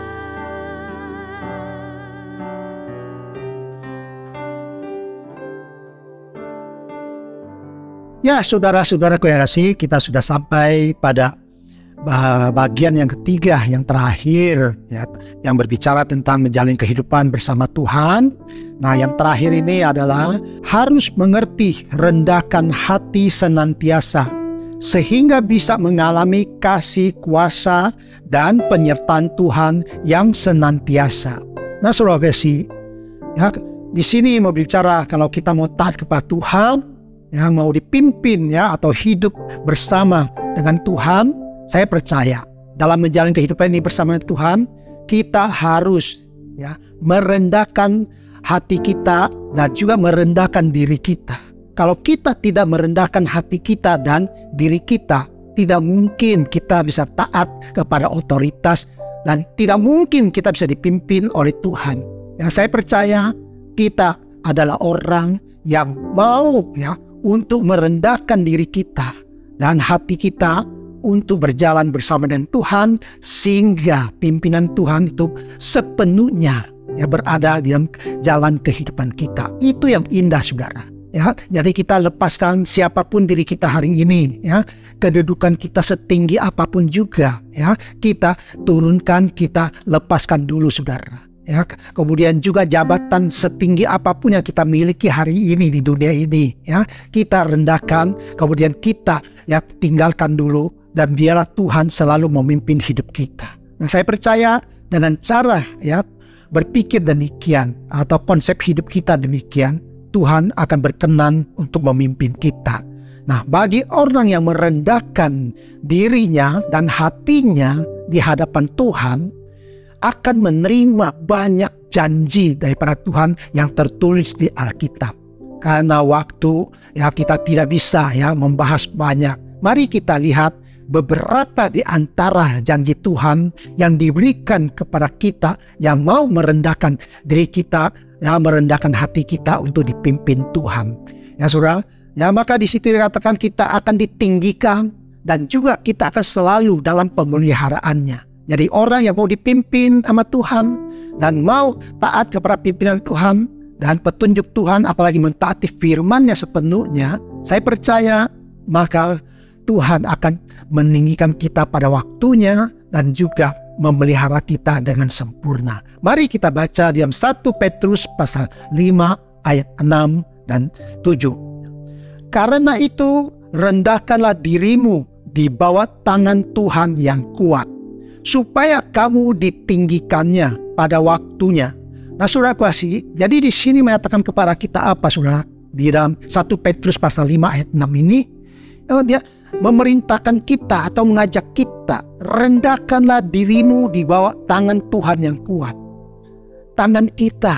[SPEAKER 1] Ya, saudara-saudaraku yang kasih, kita sudah sampai pada bagian yang ketiga, yang terakhir, ya, yang berbicara tentang menjalin kehidupan bersama Tuhan. Nah, yang terakhir ini adalah harus mengerti, rendahkan hati senantiasa, sehingga bisa mengalami kasih kuasa dan penyertaan Tuhan yang senantiasa. Nah, saudara kasih, ya, di sini mau bicara kalau kita mau taat kepada Tuhan, yang mau dipimpin ya atau hidup bersama dengan Tuhan, saya percaya dalam menjalani kehidupan ini bersama Tuhan, kita harus ya merendahkan hati kita dan juga merendahkan diri kita. Kalau kita tidak merendahkan hati kita dan diri kita, tidak mungkin kita bisa taat kepada otoritas dan tidak mungkin kita bisa dipimpin oleh Tuhan. Yang saya percaya kita adalah orang yang mau ya untuk merendahkan diri kita dan hati kita untuk berjalan bersama dengan Tuhan, sehingga pimpinan Tuhan itu sepenuhnya ya berada di dalam jalan kehidupan kita. Itu yang indah, saudara. Ya, jadi kita lepaskan siapapun diri kita hari ini, ya, kedudukan kita setinggi apapun juga, ya, kita turunkan, kita lepaskan dulu, saudara. Ya, kemudian juga jabatan setinggi apapun yang kita miliki hari ini di dunia ini, ya, kita rendahkan, kemudian kita ya tinggalkan dulu dan biarlah Tuhan selalu memimpin hidup kita. Nah, saya percaya dengan cara ya berpikir demikian atau konsep hidup kita demikian, Tuhan akan berkenan untuk memimpin kita. Nah, bagi orang yang merendahkan dirinya dan hatinya di hadapan Tuhan, akan menerima banyak janji daripada Tuhan yang tertulis di Alkitab. Karena waktu ya kita tidak bisa ya membahas banyak. Mari kita lihat beberapa di antara janji Tuhan yang diberikan kepada kita yang mau merendahkan diri kita, ya merendahkan hati kita untuk dipimpin Tuhan. Ya saudara, ya maka di situ dikatakan kita akan ditinggikan dan juga kita akan selalu dalam pemeliharaannya. Jadi orang yang mau dipimpin sama Tuhan dan mau taat kepada pimpinan Tuhan dan petunjuk Tuhan, apalagi mentaati firman-Nya sepenuhnya, saya percaya maka Tuhan akan meninggikan kita pada waktunya dan juga memelihara kita dengan sempurna. Mari kita baca di dalam 1 Petrus pasal 5 ayat 6 dan 7. Karena itu rendahkanlah dirimu di bawah tangan Tuhan yang kuat, supaya kamu ditinggikannya pada waktunya. Nah, saudara kasih, jadi di sini mengatakan kepada kita apa, saudara? Di dalam 1 Petrus pasal 5 ayat 6 ini, dia memerintahkan kita atau mengajak kita, rendahkanlah dirimu di bawah tangan Tuhan yang kuat. Tangan kita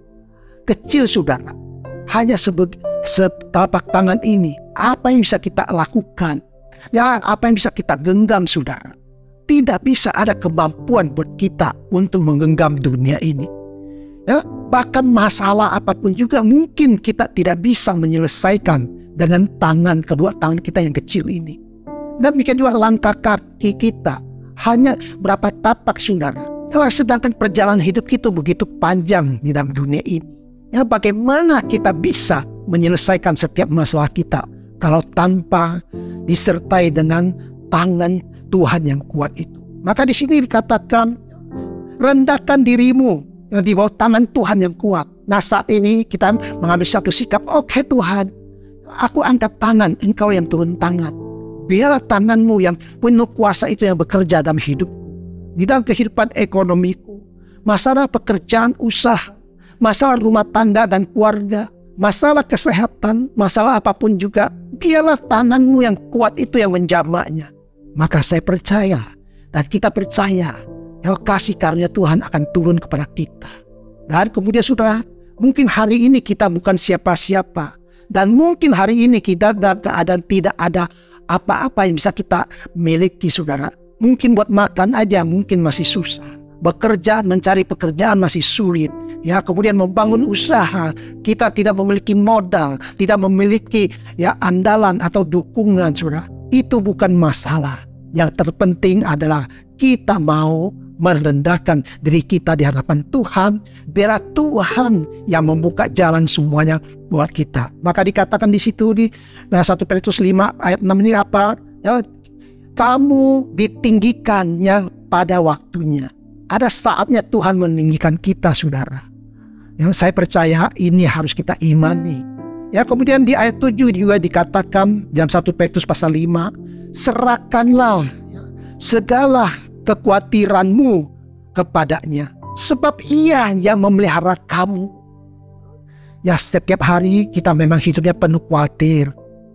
[SPEAKER 1] kecil, saudara, hanya setelapak tangan ini. Apa yang bisa kita lakukan? Ya, apa yang bisa kita genggam, saudara? Tidak bisa ada kemampuan buat kita untuk menggenggam dunia ini. Ya, bahkan masalah apapun juga mungkin kita tidak bisa menyelesaikan dengan kedua tangan kita yang kecil ini. Demikian juga langkah kaki kita hanya berapa tapak, saudara. Ya, sedangkan perjalanan hidup kita begitu panjang di dalam dunia ini. Ya, bagaimana kita bisa menyelesaikan setiap masalah kita kalau tanpa disertai dengan tangan Tuhan yang kuat itu? Maka di sini dikatakan rendahkan dirimu di bawah tangan Tuhan yang kuat. Nah, saat ini kita mengambil satu sikap, oke Tuhan, aku angkat tangan, Engkau yang turun tangan. Biarlah tanganmu yang penuh kuasa itu yang bekerja dalam hidupku, di dalam kehidupan ekonomiku, masalah pekerjaan, usaha, masalah rumah tangga dan keluarga, masalah kesehatan, masalah apapun juga. Biarlah tanganmu yang kuat itu yang menjamaknya. Maka saya percaya dan kita percaya ya kasih karunia Tuhan akan turun kepada kita. Dan kemudian saudara, mungkin hari ini kita bukan siapa-siapa. Dan mungkin hari ini kita dalam keadaan tidak ada apa-apa yang bisa kita miliki, saudara. Mungkin buat makan aja mungkin masih susah. Bekerja, mencari pekerjaan masih sulit. Ya, kemudian membangun usaha, kita tidak memiliki modal, tidak memiliki ya andalan atau dukungan, saudara. Itu bukan masalah. Yang terpenting adalah kita mau merendahkan diri kita di hadapan Tuhan, biar Tuhan yang membuka jalan semuanya buat kita. Maka dikatakan di situ di 1 Petrus 5 ayat 6 ini apa? Ya, kamu ditinggikannya pada waktunya. Ada saatnya Tuhan meninggikan kita, saudara. Ya, saya percaya ini harus kita imani. Ya, kemudian di ayat 7 juga dikatakan dalam 1 Petrus pasal 5, serahkanlah segala kekhawatiranmu kepadanya, sebab Ia yang memelihara kamu. Ya, setiap hari kita memang hidupnya penuh khawatir.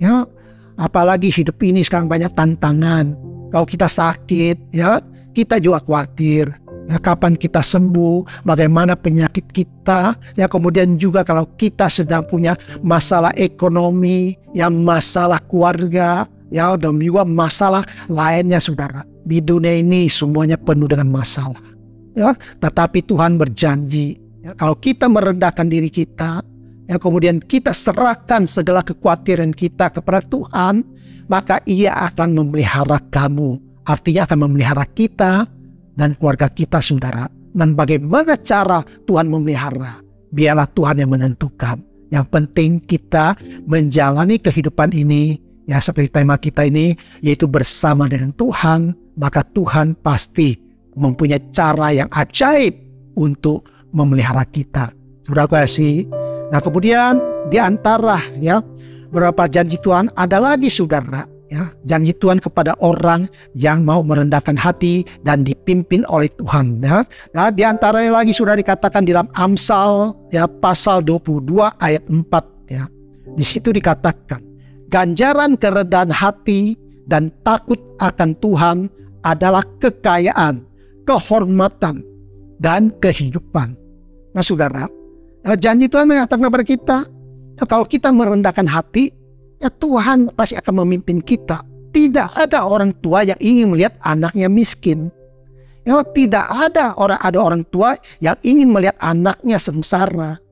[SPEAKER 1] Ya, apalagi hidup ini sekarang banyak tantangan. Kalau kita sakit, ya kita juga khawatir. Ya, kapan kita sembuh, bagaimana penyakit kita. Ya, kemudian juga kalau kita sedang punya masalah ekonomi, ya masalah keluarga, ya dan juga masalah lainnya, saudara. Di dunia ini semuanya penuh dengan masalah. Ya, tetapi Tuhan berjanji, ya, kalau kita merendahkan diri kita, ya kemudian kita serahkan segala kekhawatiran kita kepada Tuhan, maka Ia akan memelihara kamu. Artinya akan memelihara kita dan keluarga kita, saudara. Dan bagaimana cara Tuhan memelihara? Biarlah Tuhan yang menentukan. Yang penting kita menjalani kehidupan ini, ya seperti tema kita ini, yaitu bersama dengan Tuhan. Maka Tuhan pasti mempunyai cara yang ajaib untuk memelihara kita. Saudara kasih. Nah, kemudian di antara ya beberapa janji Tuhan ada lagi, saudara, ya janji Tuhan kepada orang yang mau merendahkan hati dan dipimpin oleh Tuhan, ya. Nah, di antaranya lagi sudah dikatakan di dalam Amsal ya pasal 22 ayat 4, ya. Di situ dikatakan, ganjaran kerendahan hati dan takut akan Tuhan adalah kekayaan, kehormatan, dan kehidupan. Nah, saudara, janji Tuhan mengatakan kepada kita, ya, kalau kita merendahkan hati, ya Tuhan pasti akan memimpin kita. Tidak ada orang tua yang ingin melihat anaknya miskin. Ya, tidak ada orang tua yang ingin melihat anaknya sengsara.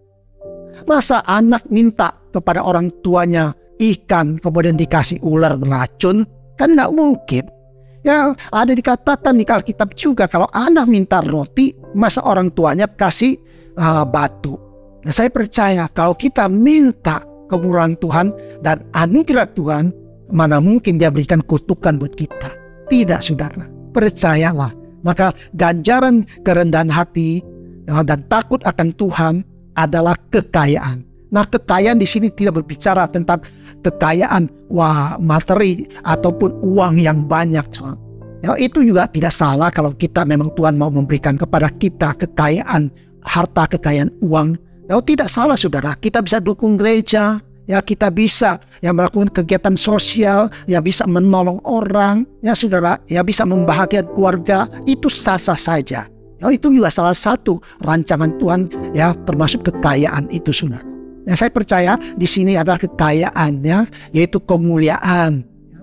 [SPEAKER 1] Masa anak minta kepada orang tuanya ikan, kemudian dikasih ular beracun? Kan nggak mungkin. Ya, ada dikatakan di Alkitab juga, kalau anak minta roti, masa orang tuanya kasih batu. Nah, saya percaya kalau kita minta kemurahan Tuhan dan anugerah Tuhan, mana mungkin Dia berikan kutukan buat kita? Tidak, saudara. Percayalah. Maka ganjaran kerendahan hati dan takut akan Tuhan adalah kekayaan. Nah, kekayaan di sini tidak berbicara tentang kekayaan materi ataupun uang yang banyak. Ya, itu juga tidak salah kalau kita memang Tuhan mau memberikan kepada kita kekayaan, harta, kekayaan uang. Ya, tidak salah, saudara. Kita bisa dukung gereja, ya kita bisa ya melakukan kegiatan sosial, ya bisa menolong orang, ya saudara, ya bisa membahagiakan keluarga. Itu sah-sah saja. Ya, itu juga salah satu rancangan Tuhan, ya termasuk kekayaan itu, saudara. Yang saya percaya di sini adalah kekayaan, ya, yaitu kemuliaan,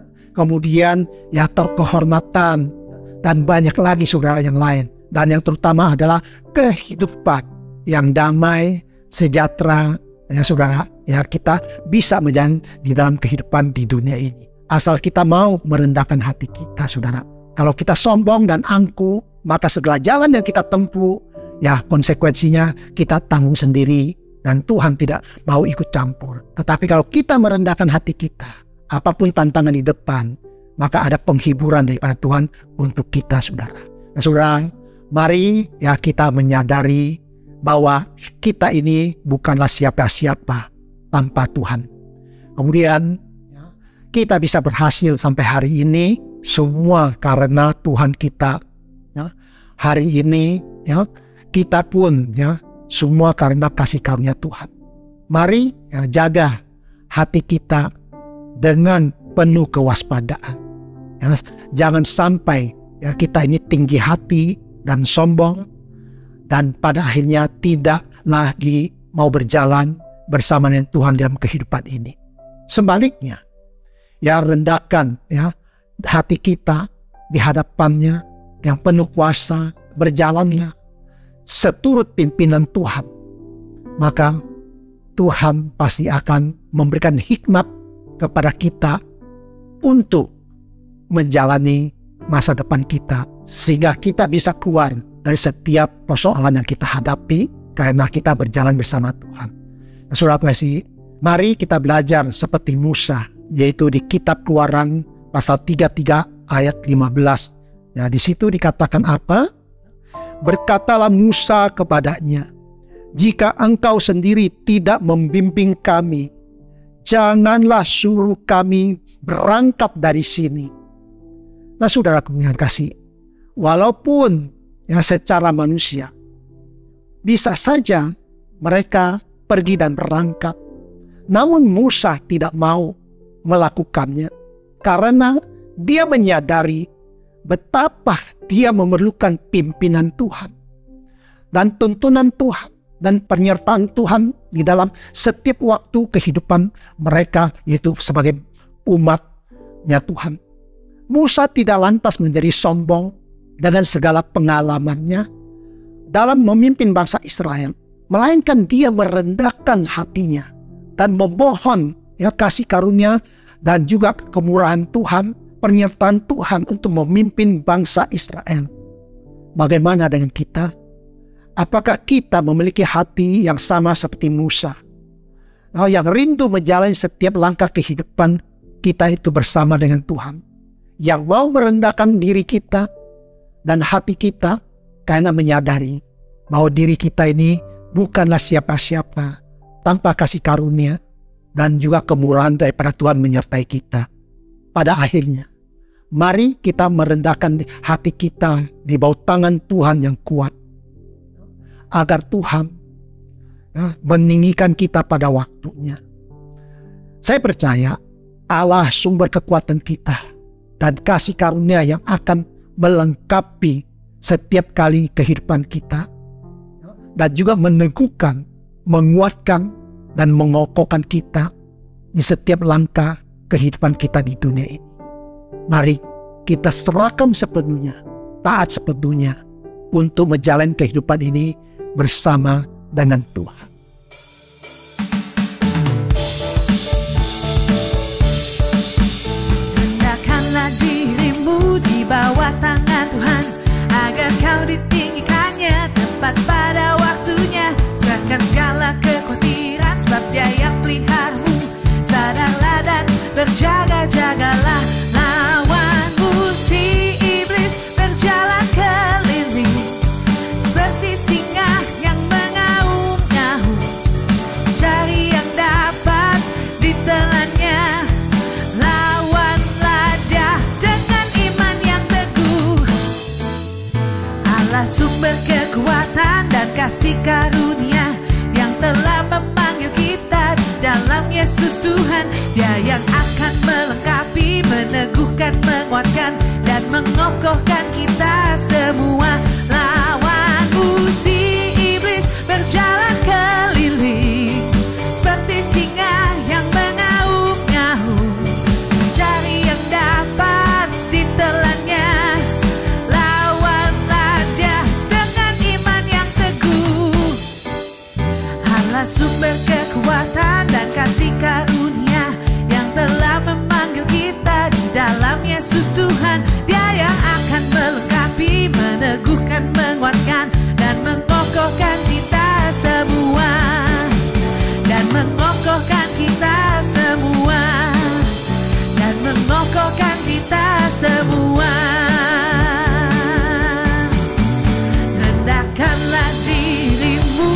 [SPEAKER 1] kemudian ya kehormatan, dan banyak lagi, saudara, yang lain. Dan yang terutama adalah kehidupan yang damai, sejahtera, ya saudara, ya kita bisa menjalani di dalam kehidupan di dunia ini. Asal kita mau merendahkan hati kita, saudara. Kalau kita sombong dan angkuh, maka segala jalan yang kita tempuh, ya konsekuensinya kita tanggung sendiri. Dan Tuhan tidak mau ikut campur. Tetapi kalau kita merendahkan hati kita, apapun tantangan di depan, maka ada penghiburan daripada Tuhan untuk kita, saudara. Nah, saudara, mari ya kita menyadari bahwa kita ini bukanlah siapa-siapa tanpa Tuhan. Kemudian kita bisa berhasil sampai hari ini semua karena Tuhan kita. Ya, hari ini ya kita pun ya semua karena kasih karunia Tuhan. Mari ya, jaga hati kita dengan penuh kewaspadaan. Ya, jangan sampai ya kita ini tinggi hati dan sombong, dan pada akhirnya tidak lagi mau berjalan bersama dengan Tuhan dalam kehidupan ini. Sebaliknya, ya rendahkan ya hati kita di hadapannya yang penuh kuasa, berjalanlah seturut pimpinan Tuhan. Maka Tuhan pasti akan memberikan hikmat kepada kita untuk menjalani masa depan kita, sehingga kita bisa keluar dari setiap persoalan yang kita hadapi karena kita berjalan bersama Tuhan. Nah, saudara kasih, mari kita belajar seperti Musa, yaitu di kitab Keluaran pasal 33 ayat 15. Ya, di situ dikatakan apa? Berkatalah Musa kepadanya, jika engkau sendiri tidak membimbing kami, janganlah suruh kami berangkat dari sini. Nah, saudaraku yang kasih, walaupun ya secara manusia bisa saja mereka pergi dan berangkat, namun Musa tidak mau melakukannya karena dia menyadari betapa dia memerlukan pimpinan Tuhan dan tuntunan Tuhan dan penyertaan Tuhan di dalam setiap waktu kehidupan mereka, yaitu sebagai umatnya Tuhan. Musa tidak lantas menjadi sombong dengan segala pengalamannya dalam memimpin bangsa Israel, melainkan dia merendahkan hatinya dan memohon kasih karunia dan juga kemurahan Tuhan, penyertaan Tuhan untuk memimpin bangsa Israel. Bagaimana dengan kita? Apakah kita memiliki hati yang sama seperti Musa? Yang rindu menjalani setiap langkah kehidupan kita itu bersama dengan Tuhan. Yang mau merendahkan diri kita dan hati kita karena menyadari bahwa diri kita ini bukanlah siapa-siapa tanpa kasih karunia dan juga kemurahan daripada Tuhan menyertai kita. Pada akhirnya, mari kita merendahkan hati kita di bawah tangan Tuhan yang kuat, agar Tuhan meninggikan kita pada waktunya. Saya percaya Allah sumber kekuatan kita dan kasih karunia yang akan melengkapi setiap kali kehidupan kita dan juga meneguhkan, menguatkan dan mengokohkan kita di setiap langkah kehidupan kita di dunia ini. Mari kita serahkan sepenuhnya, taat sepenuhnya untuk menjalani kehidupan ini bersama dengan Tuhan.
[SPEAKER 2] Rendahkanlah dirimu di bawah tangan Tuhan, agar kau ditinggikannya tepat pada waktunya. Serahkan segala kekhawatiran, sebab Dia yang peliharamu. Sadarlah dan berjaga-jagalah. Lawanmu si iblis berjalan keliling seperti singa yang mengaum-ngaum, cari yang dapat ditelannya. Lawanlah dia dengan iman yang teguh. Allah sumber kekuatan dan kasih karunia, yang telah memanggil kita di dalam Yesus Tuhan. Dia yang akan melengkapi, meneguhkan, menguatkan dan mengokohkan kita semua. Lawanmu si iblis berjalan keliling seperti singa yang mengaum-ngaum, cari yang dapat ditelannya. Lawanlah dia dengan iman yang teguh. Allah sumber kekuatan dan kasih karunia, yang telah memanggil kita di dalam Yesus Tuhan. Dia yang akan melengkapi, meneguhkan, menguatkan dan mengokohkan kita semua. Dan mengokohkan kita semua. Dan mengokohkan kita semua. Rendahkanlah dirimu.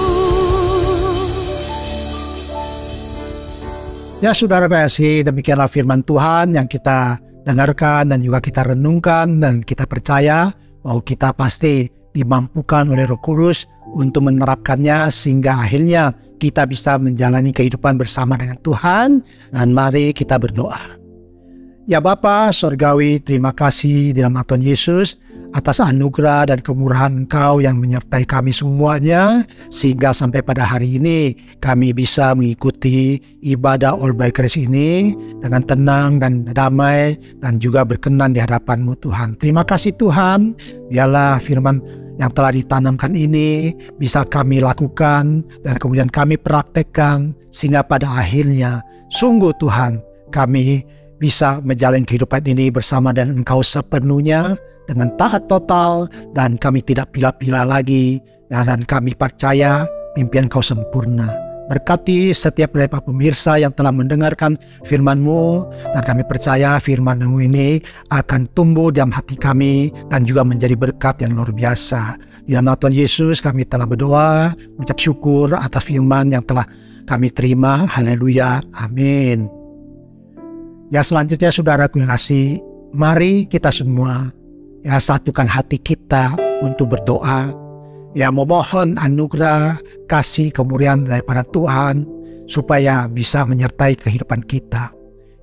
[SPEAKER 1] Ya saudara kasih, demikianlah firman Tuhan yang kita dengarkan dan juga kita renungkan, dan kita percaya bahwa kita pasti dimampukan oleh Roh Kudus untuk menerapkannya sehingga akhirnya kita bisa menjalani kehidupan bersama dengan Tuhan. Dan mari kita berdoa. Ya Bapa Sorgawi, terima kasih di dalam Tuhan Yesus atas anugerah dan kemurahan Engkau yang menyertai kami semuanya, sehingga sampai pada hari ini kami bisa mengikuti ibadah All by Grace ini dengan tenang dan damai dan juga berkenan di hadapan-Mu Tuhan. Terima kasih Tuhan, biarlah firman yang telah ditanamkan ini bisa kami lakukan dan kemudian kami praktekkan, sehingga pada akhirnya sungguh Tuhan kami bisa menjalani kehidupan ini bersama dengan Engkau sepenuhnya, dengan taat total, dan kami tidak pilih-pilih lagi, dan kami percaya pimpinan Kau sempurna. Berkati setiap dari pemirsa yang telah mendengarkan firman-Mu, dan kami percaya firman-Mu ini akan tumbuh dalam hati kami dan juga menjadi berkat yang luar biasa. Di dalam Tuhan Yesus kami telah berdoa, mengucap syukur atas firman yang telah kami terima. Haleluya, amin. Ya selanjutnya saudaraku yang kasih, mari kita semua satukan hati kita untuk berdoa, memohon anugerah, kasih, kemurahan daripada Tuhan supaya bisa menyertai kehidupan kita.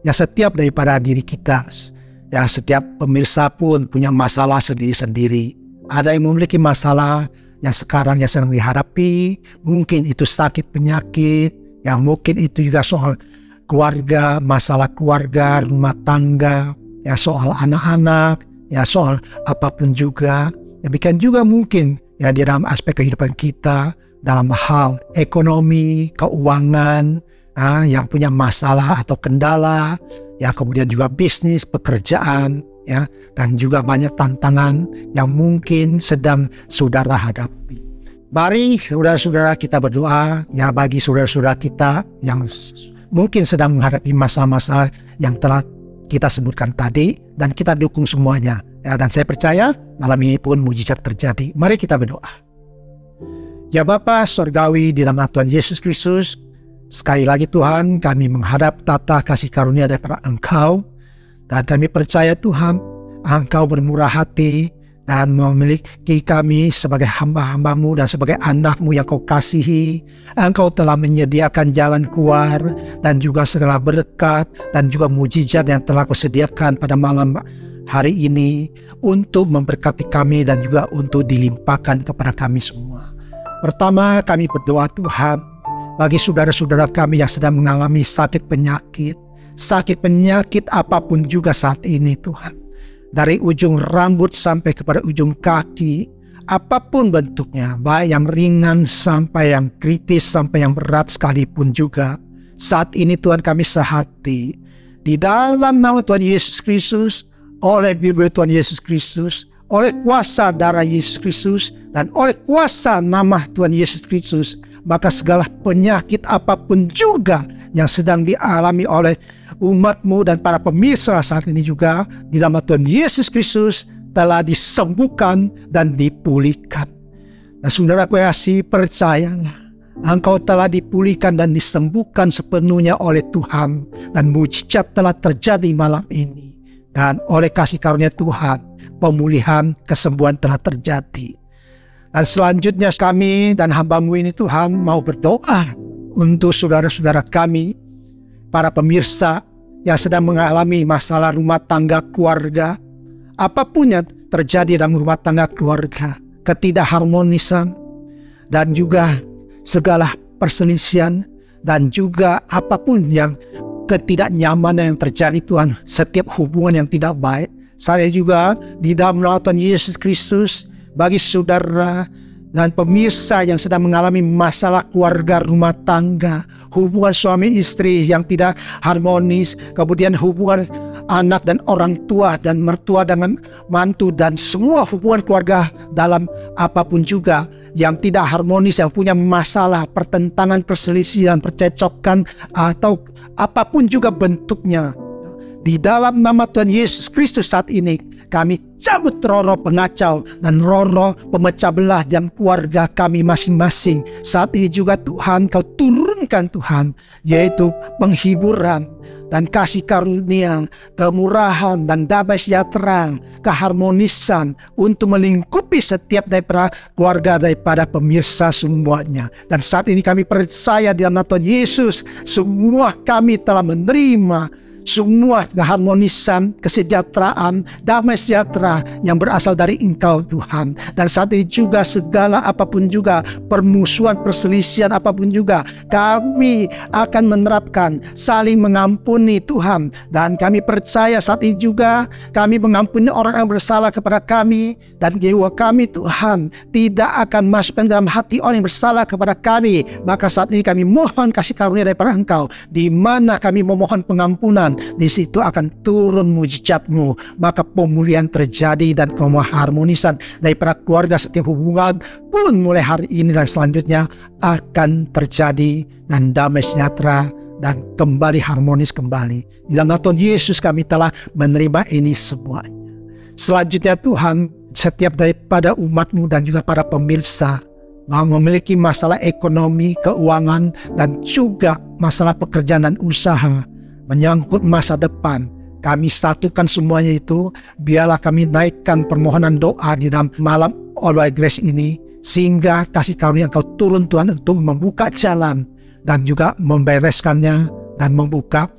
[SPEAKER 1] Ya, setiap daripada diri kita, ya setiap pemirsa pun punya masalah sendiri-sendiri. Ada yang memiliki masalah yang sekarang yang sedang dihadapi, mungkin itu sakit penyakit, yang mungkin itu juga soal keluarga, masalah keluarga, rumah tangga, ya soal anak-anak, ya soal apapun juga. Demikian juga mungkin ya di dalam aspek kehidupan kita, dalam hal ekonomi, keuangan, yang punya masalah atau kendala, ya kemudian juga bisnis, pekerjaan, ya, dan juga banyak tantangan yang mungkin sedang saudara hadapi. Mari saudara-saudara kita berdoa ya bagi saudara-saudara kita yang mungkin sedang menghadapi masa-masa yang telah kita sebutkan tadi, dan kita dukung semuanya. Ya, dan saya percaya malam ini pun mujizat terjadi. Mari kita berdoa. Ya Bapa Surgawi, di dalam Tuhan Yesus Kristus, sekali lagi Tuhan, kami menghadap tata kasih karunia daripada Engkau, dan kami percaya Tuhan, Engkau bermurah hati dan memiliki kami sebagai hamba-hambamu dan sebagai anak-Mu yang Kau kasihi. Engkau telah menyediakan jalan keluar dan juga segala berkat dan juga mujizat yang telah Kau sediakan pada malam hari ini untuk memberkati kami dan juga untuk dilimpahkan kepada kami semua. Pertama, kami berdoa Tuhan bagi saudara-saudara kami yang sedang mengalami sakit penyakit apapun juga saat ini Tuhan. Dari ujung rambut sampai kepada ujung kaki, apapun bentuknya, baik yang ringan sampai yang kritis sampai yang berat sekalipun juga. Saat ini Tuhan kami sehati di dalam nama Tuhan Yesus Kristus, oleh Bible Tuhan Yesus Kristus, oleh kuasa darah Yesus Kristus, dan oleh kuasa nama Tuhan Yesus Kristus, maka segala penyakit apapun juga yang sedang dialami oleh umat-Mu dan para pemirsa saat ini juga, di dalam Tuhan Yesus Kristus telah disembuhkan dan dipulihkan. Nah saudaraku yang kasih, percayalah, Engkau telah dipulihkan dan disembuhkan sepenuhnya oleh Tuhan, dan mujizat telah terjadi malam ini. Dan oleh kasih karunia Tuhan, pemulihan, kesembuhan telah terjadi. Dan selanjutnya kami dan hamba-Mu ini Tuhan mau berdoa untuk saudara-saudara kami, para pemirsa yang sedang mengalami masalah rumah tangga keluarga. Apapun yang terjadi dalam rumah tangga keluarga, ketidakharmonisan, dan juga segala perselisihan, dan juga apapun yang ketidaknyamanan yang terjadi Tuhan, setiap hubungan yang tidak baik. Saya juga di dalam nama Tuhan Yesus Kristus, bagi saudara dan pemirsa yang sedang mengalami masalah keluarga rumah tangga, hubungan suami istri yang tidak harmonis, kemudian hubungan anak dan orang tua dan mertua dengan mantu, dan semua hubungan keluarga dalam apapun juga yang tidak harmonis, yang punya masalah, pertentangan, perselisihan, percecokan, atau apapun juga bentuknya. Di dalam nama Tuhan Yesus Kristus saat ini, kami cabut roh-roh pengacau dan roh-roh pemecah belah dalam keluarga kami masing-masing. Saat ini juga Tuhan, Kau turunkan Tuhan, yaitu penghiburan dan kasih karunia, kemurahan dan damai sejahtera, keharmonisan untuk melingkupi setiap daripada keluarga, daripada pemirsa semuanya. Dan saat ini kami percaya di dalam Tuhan Yesus, semua kami telah menerima semua keharmonisan, kesejahteraan, damai sejahtera yang berasal dari Engkau Tuhan. Dan saat ini juga segala apapun juga permusuhan, perselisihan apapun juga, kami akan menerapkan saling mengampuni Tuhan. Dan kami percaya saat ini juga kami mengampuni orang yang bersalah kepada kami, dan jiwa kami Tuhan tidak akan masuk dalam hati orang yang bersalah kepada kami. Maka saat ini kami mohon kasih karunia daripada Engkau, di mana kami memohon pengampunan, di situ akan turun mujizat-Mu, maka pemulihan terjadi dan keharmonisan daripada keluarga, setiap hubungan pun mulai hari ini dan selanjutnya akan terjadi, dan damai sejahtera dan kembali harmonis kembali. Di dalam Tuhan Yesus kami telah menerima ini semuanya. Selanjutnya Tuhan, setiap daripada umat-Mu dan juga para pemirsa memiliki masalah ekonomi, keuangan, dan juga masalah pekerjaan dan usaha, menyangkut masa depan, kami satukan semuanya itu. Biarlah kami naikkan permohonan doa di dalam malam All by Grace ini, sehingga kasih karunia Engkau turun Tuhan untuk membuka jalan dan juga membereskannya dan membuka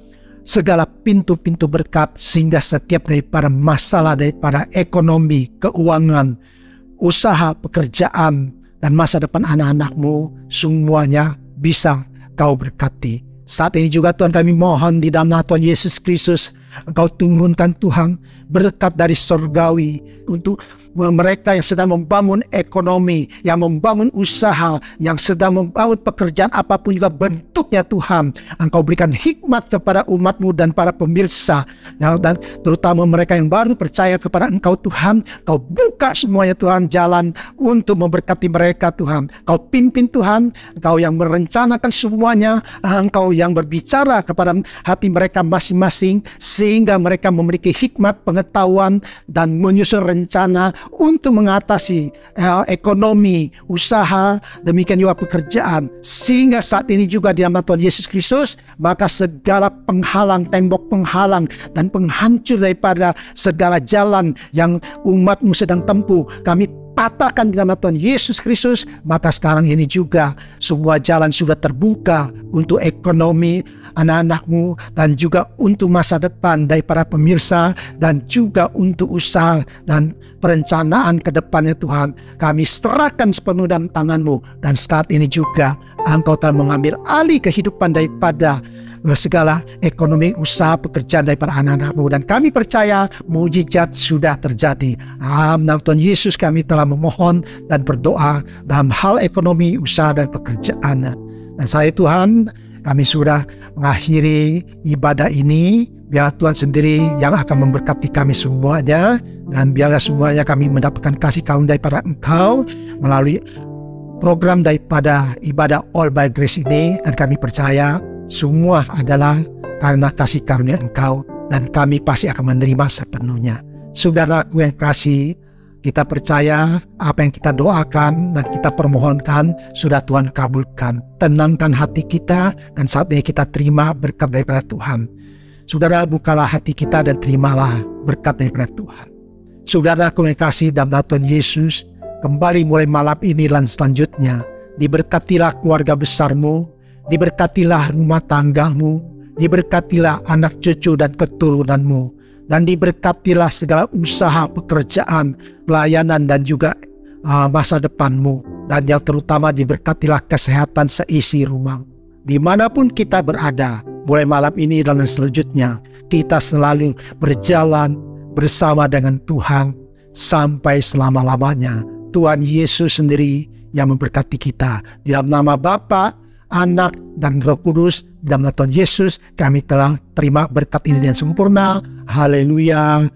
[SPEAKER 1] segala pintu-pintu berkat, sehingga setiap daripada masalah daripada ekonomi, keuangan, usaha, pekerjaan, dan masa depan anak-anakmu, semuanya bisa kau berkati. Saat ini juga Tuhan, kami mohon di dalam nama Tuhan Yesus Kristus, Engkau turunkan Tuhan berkat dari surgawi untuk mereka yang sedang membangun ekonomi, yang membangun usaha, yang sedang membangun pekerjaan apapun juga bentuknya Tuhan. Engkau berikan hikmat kepada umat-Mu dan para pemirsa, dan terutama mereka yang baru percaya kepada Engkau Tuhan. Kau buka semuanya Tuhan jalan untuk memberkati mereka Tuhan. Kau pimpin Tuhan, Engkau yang merencanakan semuanya, Engkau yang berbicara kepada hati mereka masing-masing, sehingga mereka memiliki hikmat, pengetahuan, dan menyusun rencana untuk mengatasi ekonomi, usaha, demikian juga pekerjaan. Sehingga saat ini juga di nama Tuhan Yesus Kristus, maka segala penghalang, tembok penghalang, dan penghancur daripada segala jalan yang umat-Mu sedang tempuh, kami patahkan di nama Tuhan Yesus Kristus. Maka sekarang ini juga semua jalan sudah terbuka untuk ekonomi anak-anak-Mu, dan juga untuk masa depan daripada pemirsa, dan juga untuk usaha dan perencanaan ke depannya Tuhan. Kami serahkan sepenuh dalam tangan-Mu, dan saat ini juga Engkau telah mengambil alih kehidupan daripada segala ekonomi, usaha, pekerjaan daripada anak-anak-Mu, dan kami percaya mujizat sudah terjadi. Nama Tuhan Yesus kami telah memohon dan berdoa dalam hal ekonomi, usaha, dan pekerjaan. Dan saya Tuhan, kami sudah mengakhiri ibadah ini. Biarlah Tuhan sendiri yang akan memberkati kami semuanya, dan biarlah semuanya kami mendapatkan kasih karunia daripada Engkau melalui program daripada ibadah All by Grace ini. Dan kami percaya semua adalah karena kasih karunia Engkau, dan kami pasti akan menerima sepenuhnya. Saudaraku yang kasih, kita percaya apa yang kita doakan dan kita permohonkan sudah Tuhan kabulkan. Tenangkan hati kita, dan saat ini kita terima berkat daripada Tuhan. Saudara, bukalah hati kita dan terimalah berkat daripada Tuhan. Saudaraku yang kasih dalam nama Tuhan Yesus, kembali mulai malam ini dan selanjutnya, diberkatilah keluarga besarmu, diberkatilah rumah tanggamu, diberkatilah anak cucu dan keturunanmu, dan diberkatilah segala usaha, pekerjaan, pelayanan, dan juga masa depanmu. Dan yang terutama diberkatilah kesehatan seisi rumah. Dimanapun kita berada, mulai malam ini dan selanjutnya, kita selalu berjalan bersama dengan Tuhan sampai selama-lamanya. Tuhan Yesus sendiri yang memberkati kita. Di dalam nama Bapa, Anak, dan Roh Kudus, dalam nama Tuhan Yesus kami telah terima berkat ini dengan sempurna. Haleluya,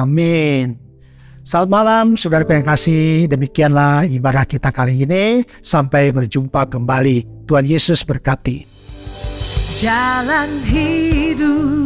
[SPEAKER 1] amin. Selamat malam saudaraku yang kasih. Demikianlah ibadah kita kali ini. Sampai berjumpa kembali. Tuhan Yesus berkati.
[SPEAKER 2] Jalan hidup